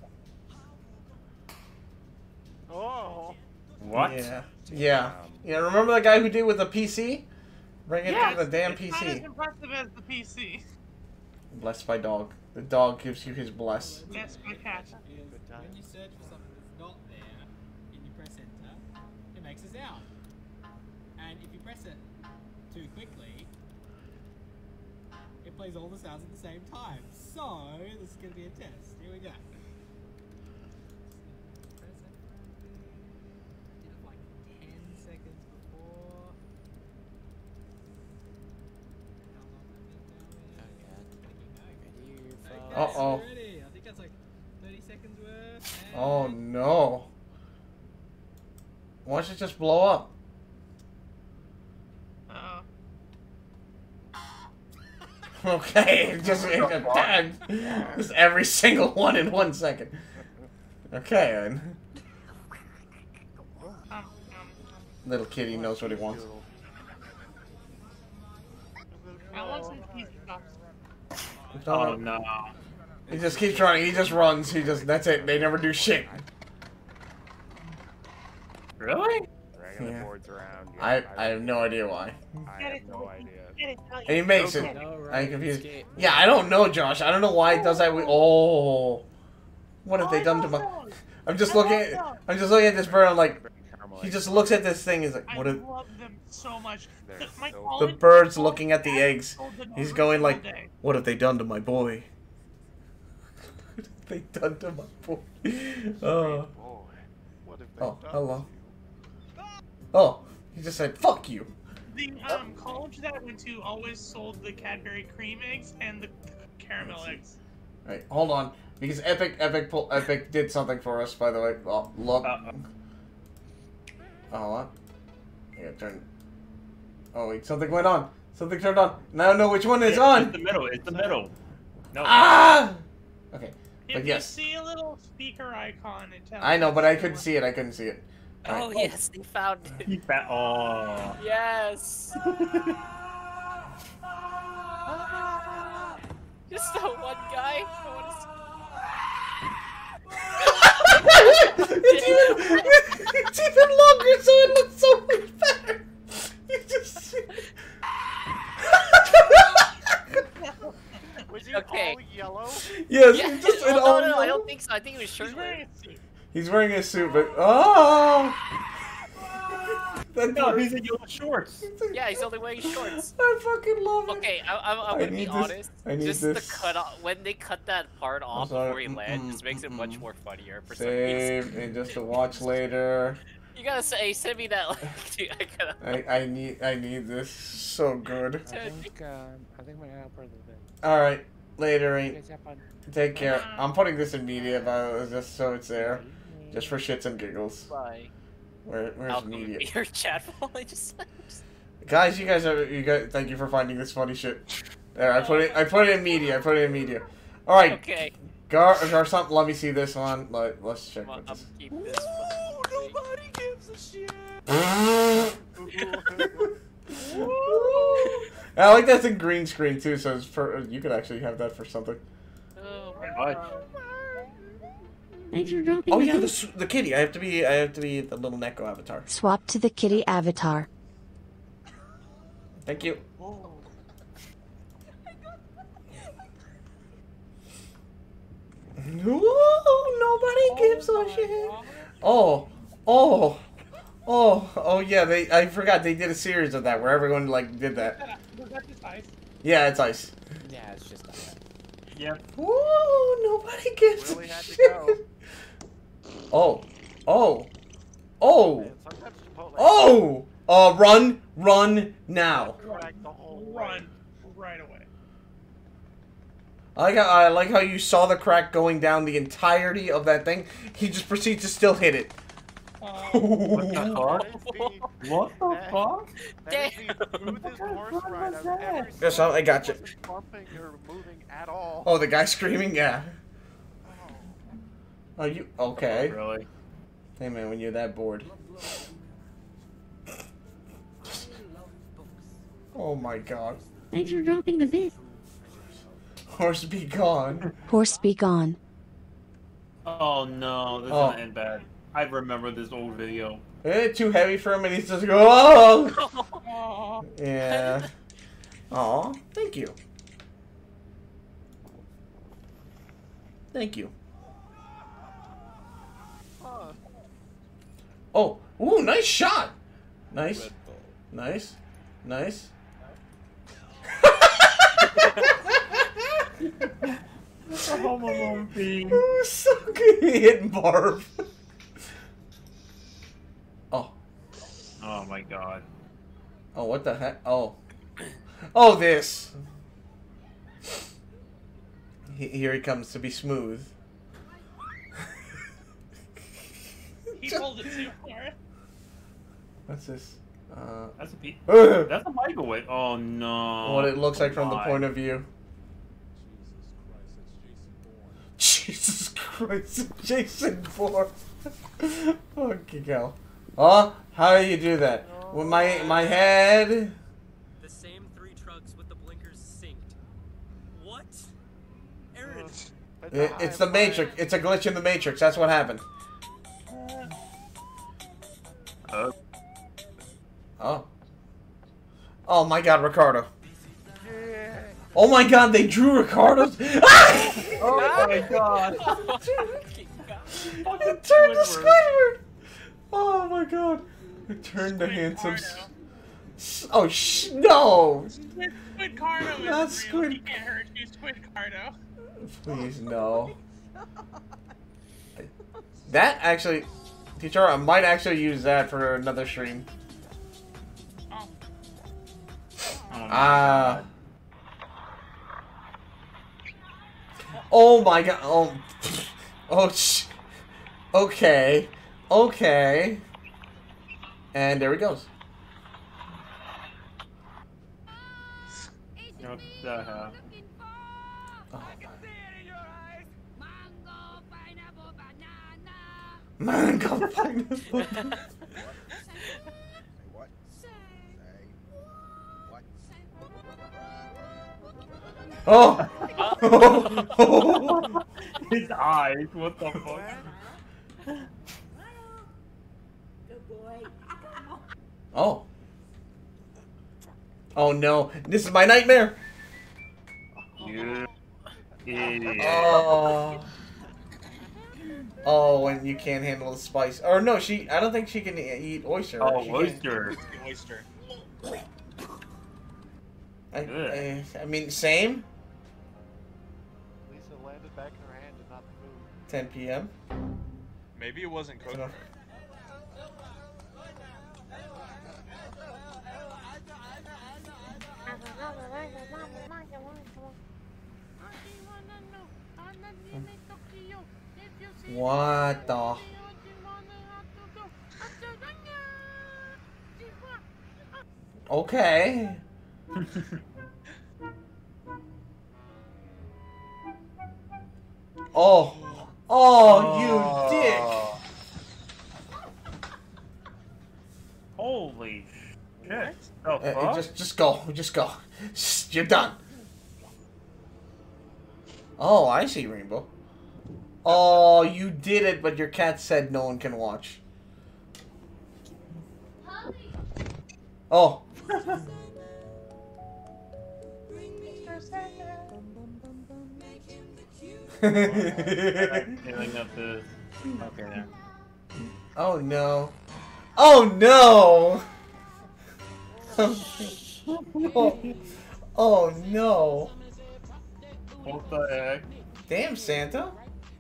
Oh. What? Yeah. Yeah. Yeah. Remember that guy who did with the P C? Bring it Yes, to the damn it's P not as C. impressive as the P C. Blessed by dog. The dog gives you his bless. Yes, my cat. When you search for something that's not there, and you press enter, it makes a sound. And if you press it too quickly, it plays all the sounds at the same time. So, this is going to be a test. Here we go. Press it. Did it like ten seconds before. Uh oh. Ready. I think that's like thirty seconds worth. And Oh no. Why don't you just blow up? Uh, Okay, just, just every single one in one second. Okay, then. Little kitty knows what he wants. I want some cheese stuff. Oh no. He just keeps running. He just runs. He just. That's it. They never do shit. Really? Dragging the Yeah. boards around. Yeah, I I have no idea why. I have no idea. And he makes it. No, right, I'm confused. escape. Yeah, I don't know, Josh. I don't know why it does that. With, oh, what have they done to my? I'm just looking. At, I'm just looking at this bird. I'm like, he just looks at this thing. He's like, what? I Is, love them so much. They're The, my so- The college- bird's my looking at the college eggs. sold the He's Northern going like, all day. what have they done to my boy? What have they done to my boy? Oh. What if they Oh, done hello. Oh, he just said, fuck you. The um, college that I went to always sold the Cadbury cream eggs and the caramel eggs. Alright, hold on. Because Epic, Epic, pull, Epic did something for us, by the way. Oh, look. Uh-oh. Oh, what? Yeah, turn. Oh, wait, something went on. Something turned on. Now I don't know which one is It's on. the middle. It's the middle. No. Ah! Okay, If but yes. you see a little speaker icon, it tells I know, you but I it's couldn't see it. I couldn't see it. Oh, Alright. yes, they found it. He fa- oh. Yes. Just that one guy. I wanna it's, even, it's even longer, so it looks so much better. You just see. Was he Okay. all yellow? Yes, Yeah. it's just Oh, an no, all no, no, I yellow. don't think so. I think he was shirtless. He's wearing a suit, but oh! No, he's in yellow shorts. Yeah, he's only wearing shorts. I fucking love it. Okay, I, I'm, I'm I gonna be need this- honest. I need just this. the cut off when they cut that part off sorry. before he lands, Mm-mm, just makes it much mm-mm. more funnier for some reason. Save and just to watch later. You gotta say, send me that link. Dude, I gotta. I, I need I need this so good. I think, um, I think my helper did it. All right, later. You Ain't. guys have fun. Take care. I'm putting this in media, but just so it's there, just for shits and giggles. Bye. Where where's I'll media? Your chat while I just. Guys, you guys are you guys. Thank you for finding this funny shit. There, I put it. I put it in media. I put it in media. All right. Okay. Gar or something. Let me see this one. Let, let's check Well, what I'm this. keep this. Oh, nobody gives a shit. I like that's in green screen too, so it's for you could actually have that for something. Oh my What? god. Thanks for dropping Oh the yeah, game. the s- the kitty. I have to be. I have to be the little Neko avatar. Swap to the kitty avatar. Thank you. Ooh, nobody gives a shit. Oh, oh, oh, oh yeah. They. I forgot they did a series of that where everyone like did that. Was that just ice? Yeah, it's ice. Yeah, it's just like that. Yep. Ooh, nobody gives Really a had to shit. go. Oh, oh, oh, Man, sometimes Chipotle- oh. Uh, run, run now. Crack the whole Run right away. I like how I like how you saw the crack going down the entirety of that thing. He just proceeds to still hit it. What the fuck? What the That- fuck? That is the smoothest horse ride I've ever seen. Yes, I got you. It wasn't bumping or moving at all. Oh, the guy screaming, yeah. Are you okay? Really? Hey man, when you're that bored. Oh my god. Thanks for dropping the vid. Horse be gone. Horse be gone. Oh no, this is Oh. gonna end bad. I remember this old video. Eh, too heavy for him and he's just go, oh! Aw. Yeah. Aw, thank you. Thank you. Oh, ooh, nice shot. Nice. Nice. Nice. That's a Home Alone theme. Ooh, so good. Hitting Barb. Oh. Oh my god. Oh, what the heck? Oh. Oh, this. He, here he comes to be smooth. He pulled it too far. What's this? Uh, That's a pe- uh, That's a microwave. Oh no. what it looks like from the Why? point of view. Jesus Christ, it's Jason Bourne. Fucking hell. Oh, how do you do that? With my my head? The same three trucks with the blinkers synced. What? Aaron. It, it's the Matrix. It's a glitch in the Matrix. That's what happened. Uh, Oh. Oh my god, Ricardo. Oh my god, they drew Ricardo's. Ah! oh my god. It turned to Squidward. Oh my god. It turned to handsome. S- Oh, sh no! Squid, Squid Cardo is Not real. Squid- He can't hurt you, Squid Cardo. Please, no. That actually... Teacher, I might actually use that for another stream. Oh. Ah. Oh my god. Oh. Oh, sh. Okay. Okay. And there he goes. What the hell? Mango pineapple. What? Say what? Oh! His eyes, what the fuck? Good boy. Oh. Oh no. This is my nightmare. You idiot. Oh. Oh, and you can't handle the spice. Or no, she. I don't think she can eat oyster. Oh, She oyster. Oyster. I, I, I mean, same. Lisa landed back in her hand and not the food. ten P M Maybe it wasn't cooked. What the? Okay. Oh. Oh, you dick. Holy shit. The Uh, fuck? just, just go. Just go. Just- You're done. Oh, I see, Rainbow. Oh, you did it, but your cat said no one can watch. Oh. Feeling up this. Okay, there. Oh no. Oh no! oh, oh no. What the heck? Damn, Santa.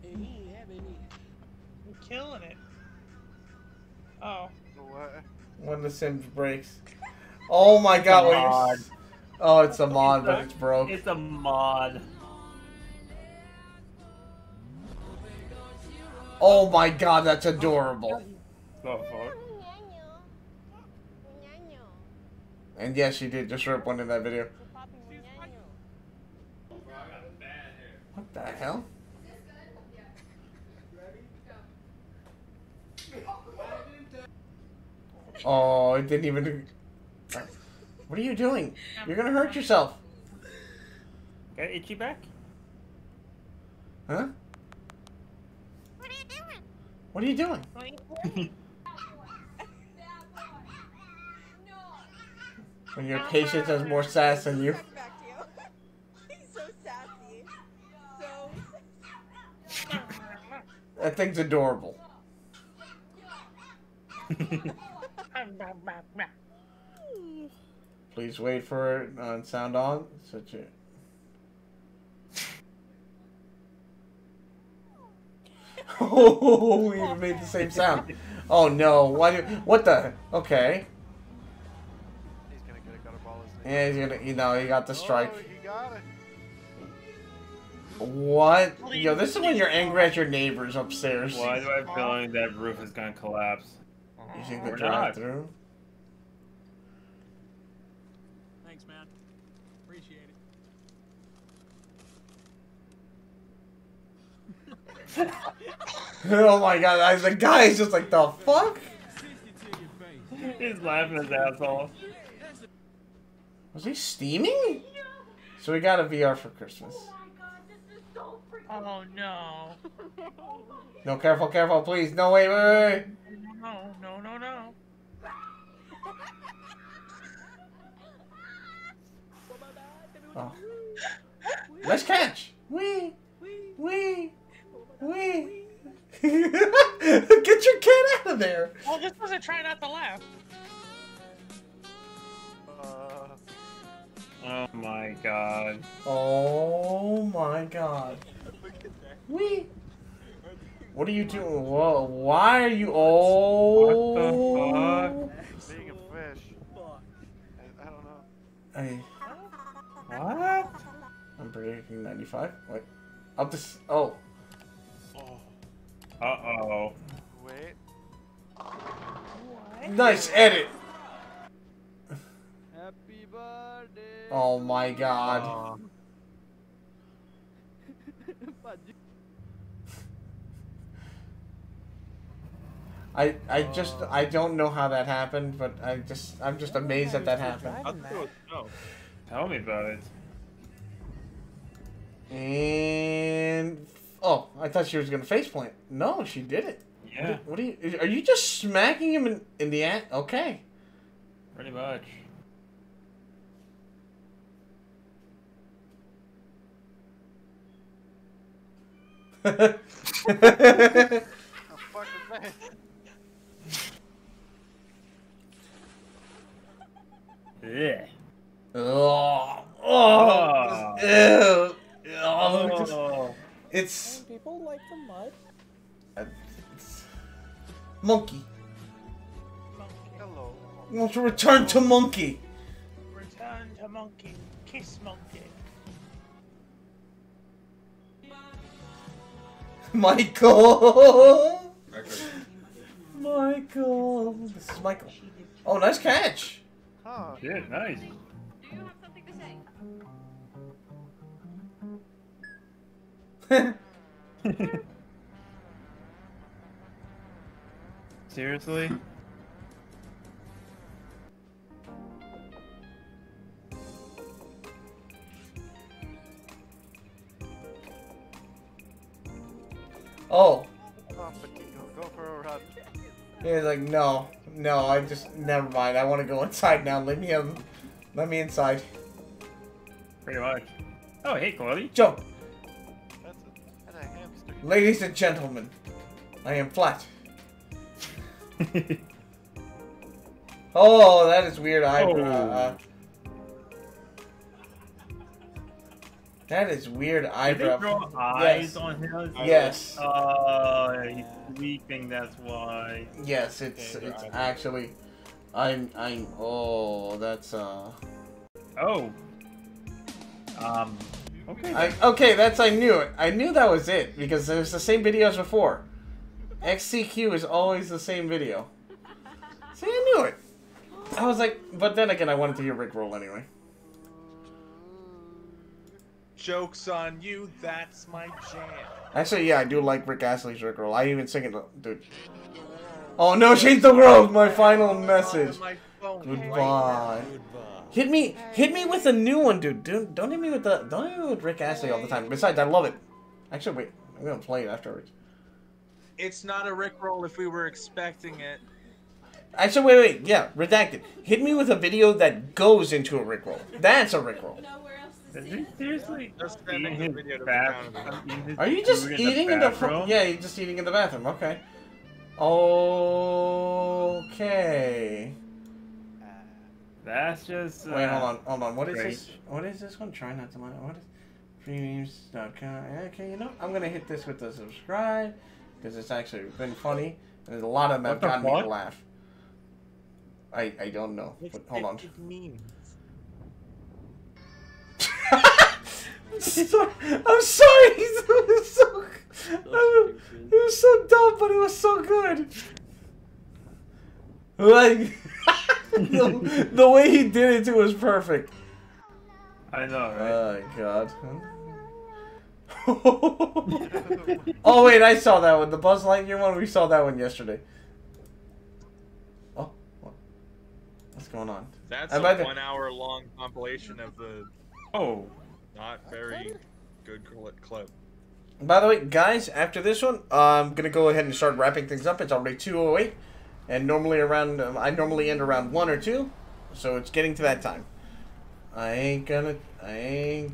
You're killing it. Oh. What? One of the Sims breaks. Oh my god. It's a what mod. you're s- Oh, it's a mod, It's but a- it's broke. It's a mod. Oh my god, that's adorable. The fuck? And yes, you did just rip one in that video. What the hell? Oh, it didn't even... What are you doing? You're gonna hurt yourself. Got itchy back? Huh? What are you doing? When your patience has more sass than you. He's so sassy. So That thing's adorable. Please wait for it on sound on. Such a. Oh, we even made the same sound. Oh no! Why? Do, what the? Okay. He's gonna get a gutter ball. Yeah, he's gonna. You know, he got the strike. Oh, he got it. What? Yo, this is when you're angry at your neighbors upstairs. Why do I have a feeling that roof is gonna collapse? Using the Or not. drive-through. Thanks, man. Appreciate it. Oh my god, I, the guy is just like, the fuck? He's laughing his ass off. Was he steaming? So we got a V R for Christmas. Oh no. No, careful, careful, please. No, wait, wait, wait. No, no, no, no. Oh. Let's catch. Wee, wee, wee. Get your cat out of there. Well, this was a try not to laugh. Oh my god. Oh my god. Wee. What are you doing? Whoa, why are you? Oh. What the fuck? Being a fish. I, I don't know. Hey. What? I'm predicting ninety-five. Wait. Up this. Oh. Uh oh. Wait. Nice edit. Happy birthday. Oh my god. I I just I don't know how that happened, but I just I'm just amazed that that happened. No. Tell me about it. And oh, I thought she was gonna faceplant. No, she did it. Yeah. What, are you? Are you just smacking him in in the act? Okay. Pretty much. The fuck is that? Yeah. Oh, oh, Oh. ew. Oh, Oh. It's Some people like the mud. it's monkey. Hello. Want to return to monkey? Return to monkey. Kiss monkey. Michael. Michael. This is Michael. Oh, nice catch. Huh. Yeah, nice. Do you have something to say? Seriously? Oh. Come on, Patino, go for a run. He's like, no, no. I just never mind. I want to go inside now. Let me um, let me inside. Pretty much. Oh, hey, Chloe. Jump, That's a, and a hamster. ladies and gentlemen. I am flat. Oh, that is weird eyebrow. Oh. Uh, that is weird Did eyebrow. they draw eyes Yes. on his? Yes. Oh, he's sleeping, that's why. Yes, it's Okay, it's eyebrow. actually. I'm I'm. Oh, that's uh. Oh. Um. Okay. I, okay, that's I knew it. I knew that was it because it was the same video as before. X C Q is always the same video. See, I knew it. I was like, but then again, I wanted to hear Rick roll anyway. Joke's on you, that's my jam. Actually, yeah, I do like Rick Astley's Rick roll. I even sing it, dude. Oh no, change the world. My final message. Goodbye. Hit me, hit me with a new one, dude. Don't, don't hit me with the, don't hit me with Rick Astley all the time. Besides, I love it. Actually, wait, I'm gonna play it afterwards. It's not a Rickroll if we were expecting it. Actually, wait, wait, yeah, redacted. Hit me with a video that goes into a Rickroll. That's a Rickroll. Is he seriously Just eating sending the his video to the bathroom? counter. Eating his Are you just food eating in the bathroom? Yeah, you're just eating in the bathroom. Okay. Okay. That's just. Uh, Wait, hold on, hold on. What is great. this? What is this one? Try not to mind. What is premiums dot com? Okay, you know, I'm gonna hit this with the subscribe because it's actually been funny. And a lot of them have What the gotten me to fuck? laugh. I I don't know. But hold on. It means. I'm sorry. I'm sorry. It was so. It was so dumb, but it was so good. Like the, the way he did it too was perfect. I know, right? Oh god. Oh wait, I saw that one. The Buzz Lightyear one. We saw that one yesterday. Oh, what? What's going on? That's I'm a about to- one hour long compilation of the Oh. not very good cl- clip. By the way, guys, after this one, I'm gonna go ahead and start wrapping things up. It's already two oh eight, and normally around um, I normally end around one or two, so it's getting to that time. I ain't gonna. I ain't.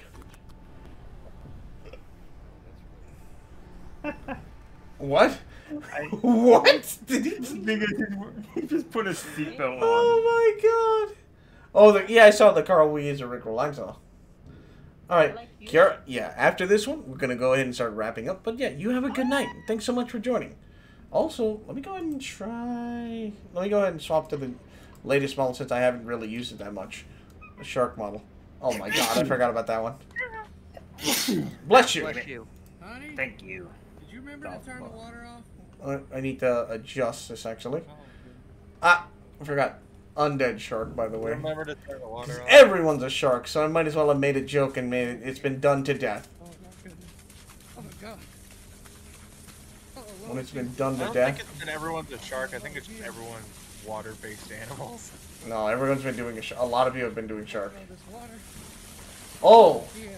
What? I, What? Did he? Nigga, he just put a seatbelt on. Oh my god! Oh, the, yeah, I saw the Carl Weeze or Rick Roll. I saw. Alright, Kiara, yeah, after this one, we're going to go ahead and start wrapping up. But yeah, you have a good night. Thanks so much for joining. Also, let me go ahead and try... Let me go ahead and swap to the latest model since I haven't really used it that much. The shark model. Oh my god, I forgot about that one. Bless you. Bless you. Honey, Thank you. did you remember to turn the water off? Uh, I need to adjust this, actually. Ah, I forgot. Undead shark, by the way. Remember to turn the water off. Everyone's a shark, so I might as well have made a joke and made it. It's been done to death. Oh my goodness. Oh my god. Oh, Lord. When it's been done I to don't death. think it's that everyone's a shark. I think it's everyone's water-based animals. No, everyone's been doing a shark. A lot of you have been doing shark. Oh, this water. Oh! Yeah.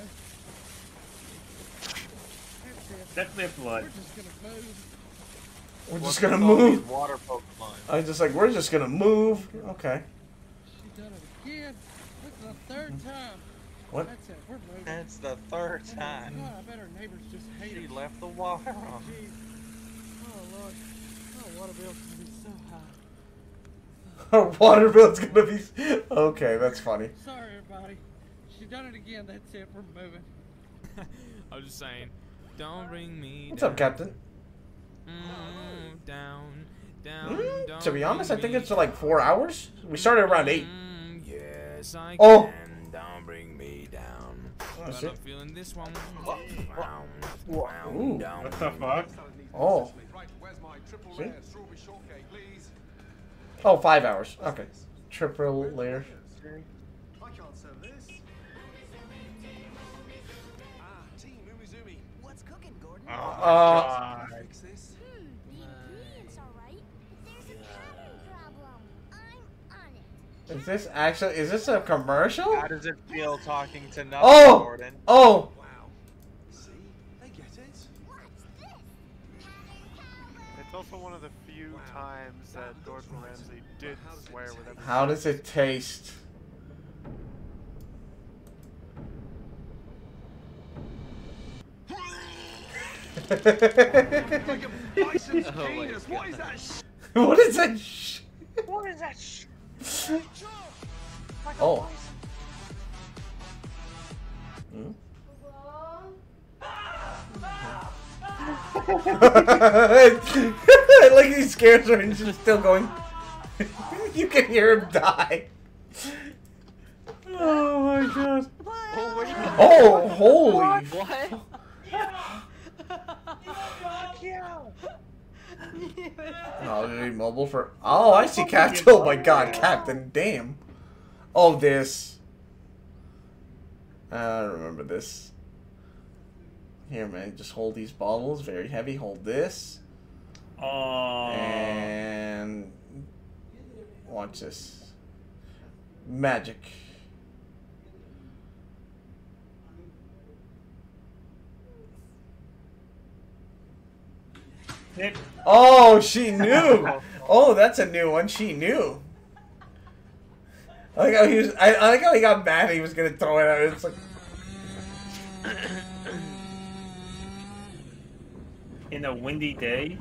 That's it. That's their blood. We're just gonna move. We're What's just gonna with all these move. Water Pokemon. I was just like, we're just gonna move. Okay. She done it again. That's the third time. What? That's it. We're moving. That's the third time. God, I bet our neighbors just hate She us. left the water on. Jeez. Oh Lord. Oh, water bill's gonna be so high. Our water bill's gonna be. Okay, that's funny. Sorry, everybody. She done it again. That's it. We're moving. I was just saying, don't bring me What's down. up, Captain? Mm, down, down, Mm, don't to be honest, I bring think me it's like four hours. We started around eight. Mm, yes, I Oh. can. Don't bring me down. Oh, But shit. I'm feeling this one. Ooh. Down, What the fuck? Oh. See? Oh, five hours. Okay. Triple layer. I can't sell this. Ah, team Umizoomi. What's cooking, Gordon? Oh my Uh, god. Fix this. Hmm, the ingredients are right, but there's a pattern problem. I'm on it. Is this actually? Is this a commercial? How does it feel talking to nothing, Oh! Gordon? Oh! Wow. See? They get it. What's this? It's also one of the few times that Gordon Ramsay did swear with everything. How does it taste? Bison's Oh my penis. What is that sh- What is that? Sh What is that sh- oh. Hmm? Like he scares her and she's still going. You can hear him die. Oh my god. Oh, where you go? Oh, holy. What? Oh, did he mobile for? Oh, I see Captain. Oh my god, Captain. Damn. Oh, this. I remember this. Here, man. Just hold these bottles. Very heavy. Hold this. Oh. And watch this. Magic. It, Oh, she knew. Oh, that's a new one. She knew. I like how he was. I, I like how he got mad. He was gonna throw it out. It's like. in a windy day.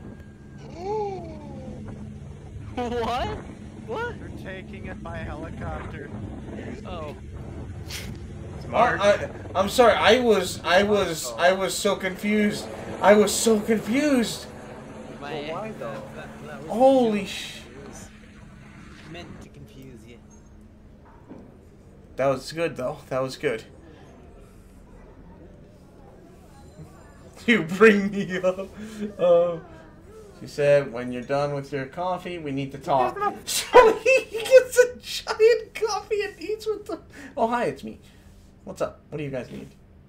What? What? They're taking it by helicopter. Oh. Smart. I, I, I'm sorry. I was. I was. I was so confused. I was so confused. My, why though? That, that was Holy sh! it was meant to confuse you. That was good though. That was good. You bring me up. Oh. She said, when you're done with your coffee, we need to talk. So he gets a giant coffee and eats with them. Oh, hi, it's me. What's up? What do you guys need?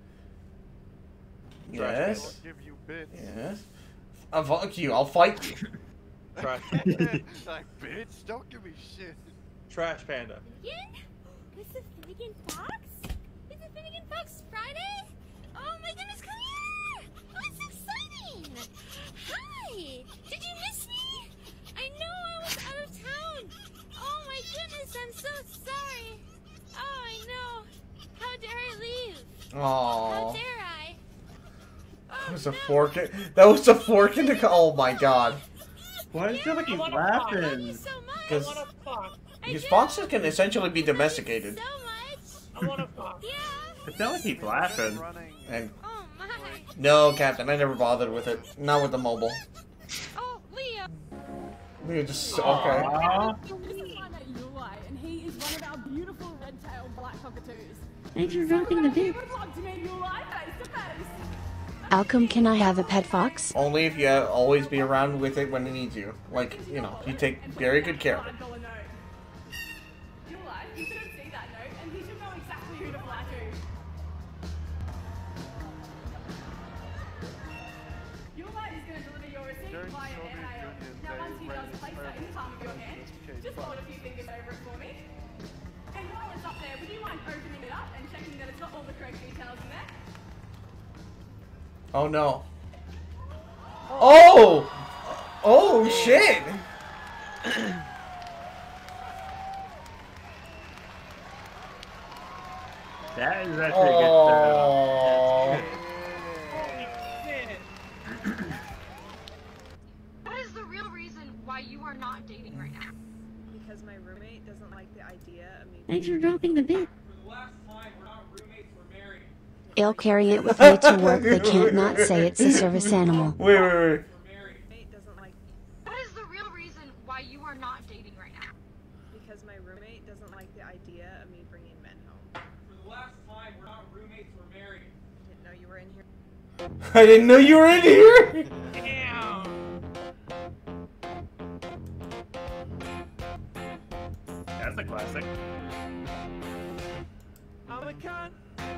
Yes. I'll give you bits. Yes. I'll fuck you. I'll fight you. Trash Like, bitch, don't give me shit. Trash Panda. Finnegan? It's the Finnegan Fox? Is it Finnegan Fox Friday? Oh my goodness, come here! Oh, it's so exciting! Hi! Did you miss me? I know I was out of town! Oh my goodness, I'm so sorry! Oh, I know! How dare I leave? How Aww. dare I? That was a fork. In, that was a fork in the. Co- oh my god. Why does it feel like he's I wanna laughing? fuck. I Because wanna fuck. his foxes can essentially be domesticated. I wanna fuck. It sounds like he's laughing. And Oh my. no, Captain, I never bothered with it. Not with the mobile. Oh, Leo. Leo just okay. Aww. And he is one of our beautiful red-tailed black cockatoos. Thanks for dropping the bit. Would love to meet Yulai face to face. Alcom, can I have a pet fox? Only if you always be around with it when it needs you. Like, you know, you take very good care of it. Yulai, he shouldn't see that note, and he should know exactly who to fly to. Yulai is going to deliver your receipt via email. Now, once he does place that in the palm of your hand, just hold a few fingers over it for me. And while it's up there, would you mind opening it up and checking that it's got all the correct details in there? Oh no. Oh! Oh shit! That is actually a good Oh. What is the real reason why you are not dating right now? Because my roommate doesn't like the idea of me. Thanks for dropping the bit. For the last time, we're not roommates, we're married. I'll carry it with me to work. They can't not say it's a service animal. Wait, wait, wait. What is the real reason why you are not dating right now? Because my roommate doesn't like the idea of me bringing men home. For the last time, we're not roommates, we're married. Didn't know you were in here. I didn't know you were in here! That's a classic. I'm a cunt.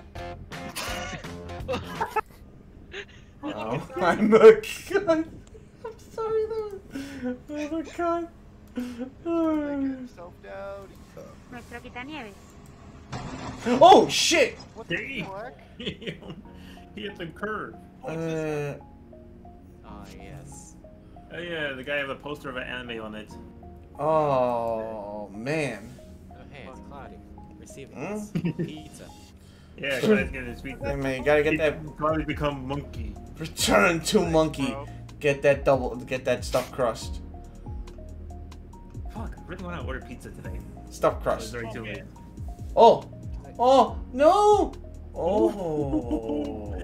Oh, I'm a cunt. I'm sorry, though. I'm a cunt. Yourself down. Oh, shit! What the Damn. fuck? He hit the curve. Uh, Ah, yes. Oh yeah, the guy have a poster of an anime on it. oh, man. Oh, hey, it's Cloudy. Receiving Hmm? this pizza. Yeah, Cloudy's getting his feet. Hey, man, you gotta get that. Cloudy's become monkey. Return to monkey. Get that double. Get that stuffed crust. Fuck, I really want to order pizza today. Stuffed It's crust. already too late. Oh! Oh! No! Oh!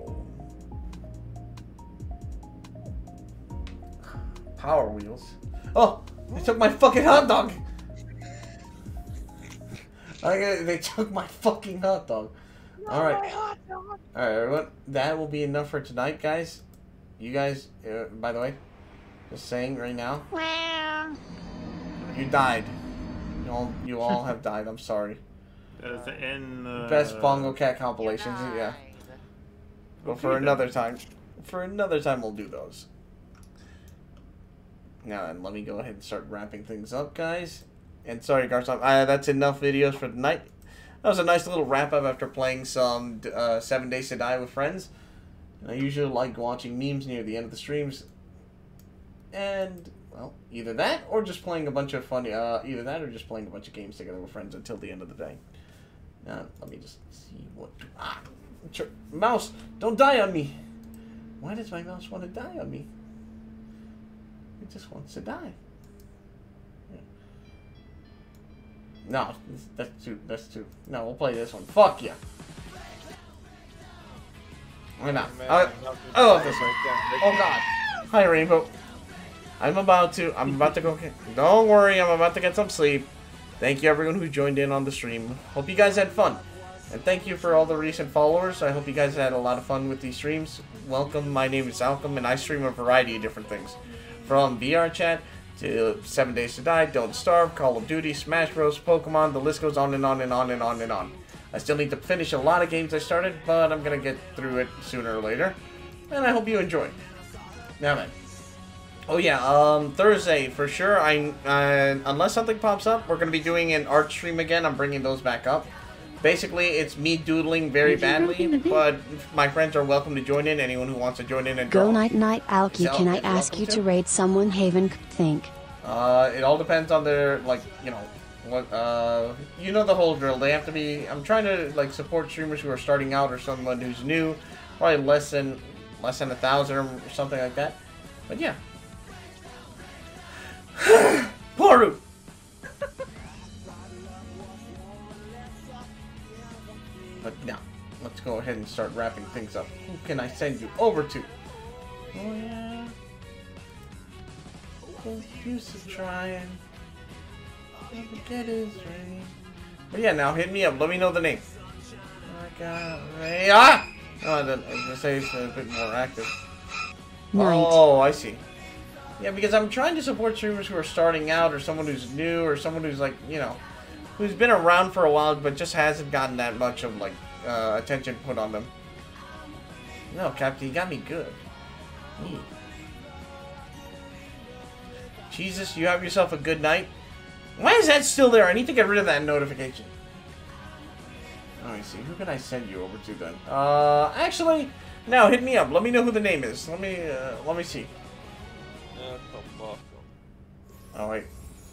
Power wheels. Oh! They took my fucking hot dog! I got, they took my fucking hot dog. Alright. Alright, everyone. That will be enough for tonight, guys. You guys, uh, by the way, just saying right now. You died. You all, you all have died. I'm sorry. That's the end. Uh, Best Bongo Cat compilations, yeah. But for another time, for another time, we'll do those. Now then, let me go ahead and start wrapping things up, guys. And sorry, Garson, uh, that's enough videos for tonight. That was a nice little wrap up after playing some uh, Seven Days to Die with friends. And I usually like watching memes near the end of the streams. And well, either that or just playing a bunch of funny. Uh, either that or just playing a bunch of games together with friends until the end of the day. Now, let me just see what. Ah, mouse, don't die on me. Why does my mouse want to die on me? It just wants to die. Yeah. No, that's too. That's too. No, we'll play this one. Fuck yeah. Why not? I, I love this one. Oh god. Hi, Rainbow. I'm about to. I'm about to go. Get, don't worry. I'm about to get some sleep. Thank you, everyone who joined in on the stream. Hope you guys had fun. And thank you for all the recent followers. I hope you guys had a lot of fun with these streams. Welcome. My name is Alcom, and I stream a variety of different things. From V R chat to Seven Days to Die, Don't Starve, Call of Duty, Smash Bros, Pokemon. The list goes on and on and on and on and on. I still need to finish a lot of games I started, but I'm going to get through it sooner or later. And I hope you enjoy. Now then. Oh yeah, um, Thursday, for sure, I, uh, unless something pops up, we're going to be doing an art stream again. I'm bringing those back up. Basically, it's me doodling very badly, but my friends are welcome to join in. Anyone who wants to join in and draw. Go night night, Alki. So, Can I you're ask welcome you to. to raid someone Haven could think? Uh, it all depends on their, like, you know, what, uh, you know the whole drill. They have to be, I'm trying to, like, support streamers who are starting out or someone who's new. Probably less than, less than a thousand or something like that. But yeah. Poru! But now, let's go ahead and start wrapping things up. Who can I send you over to? Oh yeah. No use of trying. Never get his ring. But yeah, now hit me up. Let me know the name. I got Ray. Ah! Oh, I was gonna say it's a bit more active. Night. Oh, I see. Yeah, because I'm trying to support streamers who are starting out, or someone who's new, or someone who's like, you know, who's been around for a while, but just hasn't gotten that much of like uh, attention put on them. No, Captain, you got me good. Mm. Jesus, you have yourself a good night. Why is that still there? I need to get rid of that notification. Let me see. Who can I send you over to then? Uh, actually, no. Hit me up. Let me know who the name is. Let me. Uh, let me see. Oh wait.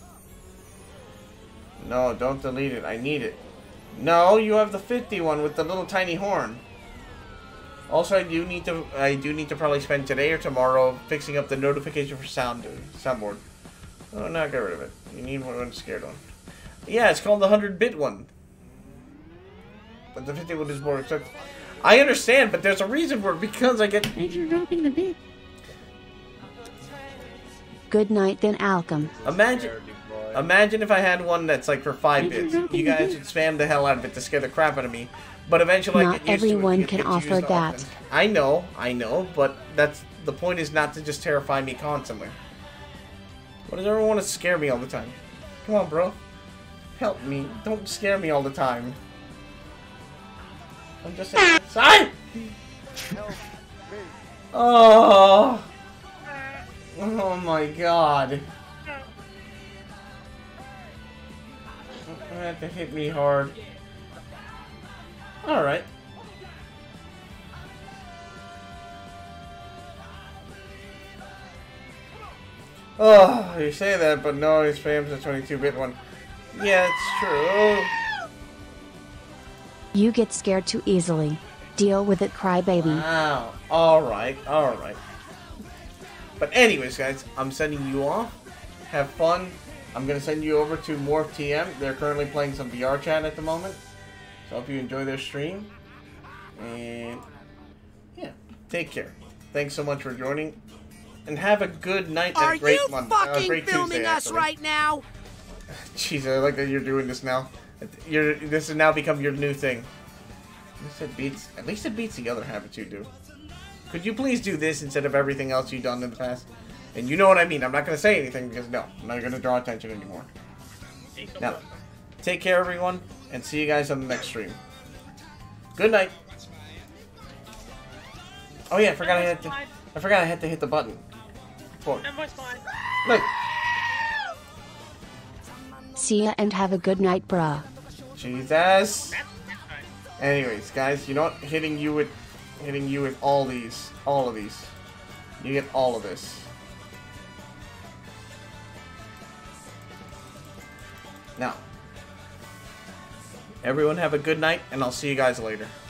No, don't delete it. I need it. No, you have the fifty one with the little tiny horn. Also, I do need to. I do need to probably spend today or tomorrow fixing up the notification for sound soundboard. Oh, no, get rid of it. You need one scared one. Yeah, it's called the hundred bit one. But the fifty one is more expensive. I understand, but there's a reason for it because I get. You're dropping the bit. Good night, then, Alchem. Imagine, imagine if I had one that's like for five bits. You guys would spam the hell out of it to scare the crap out of me. But eventually, I Not get used everyone to it. can It gets offer used that. often. I know, I know, but that's the point. Is not to just terrify me constantly. Why does everyone want to scare me all the time? Come on, bro. Help me. Don't scare me all the time. I'm just saying. Sorry! Oh! Oh my god. That had to hit me hard. Alright. Oh, you say that, but no, he spams the twenty-two bit one. Yeah, it's true. You get scared too easily. Deal with it, crybaby. Wow. Alright, alright. But anyways, guys, I'm sending you off. Have fun. I'm going to send you over to Morph T M. They're currently playing some V R chat at the moment. So I hope you enjoy their stream. And yeah, take care. Thanks so much for joining. And have a good night and Are a great you month. fucking uh, great filming Tuesday, us actually. right now? Jeez, I like that you're doing this now. You're, this has now become your new thing. At least it beats, at least it beats the other habits you do. Could you please do this instead of everything else you've done in the past? And you know what I mean. I'm not going to say anything because, no, I'm not going to draw attention anymore. Now, take care, everyone, and see you guys on the next stream. Good night. Oh, yeah, I forgot I had to, I forgot I had to hit the button. Forward. Look. See ya and have a good night, bruh. Jesus. Anyways, guys, you know what? Hitting you with, hitting you with all these, all of these. You get all of this. Now, everyone have a good night, and I'll see you guys later.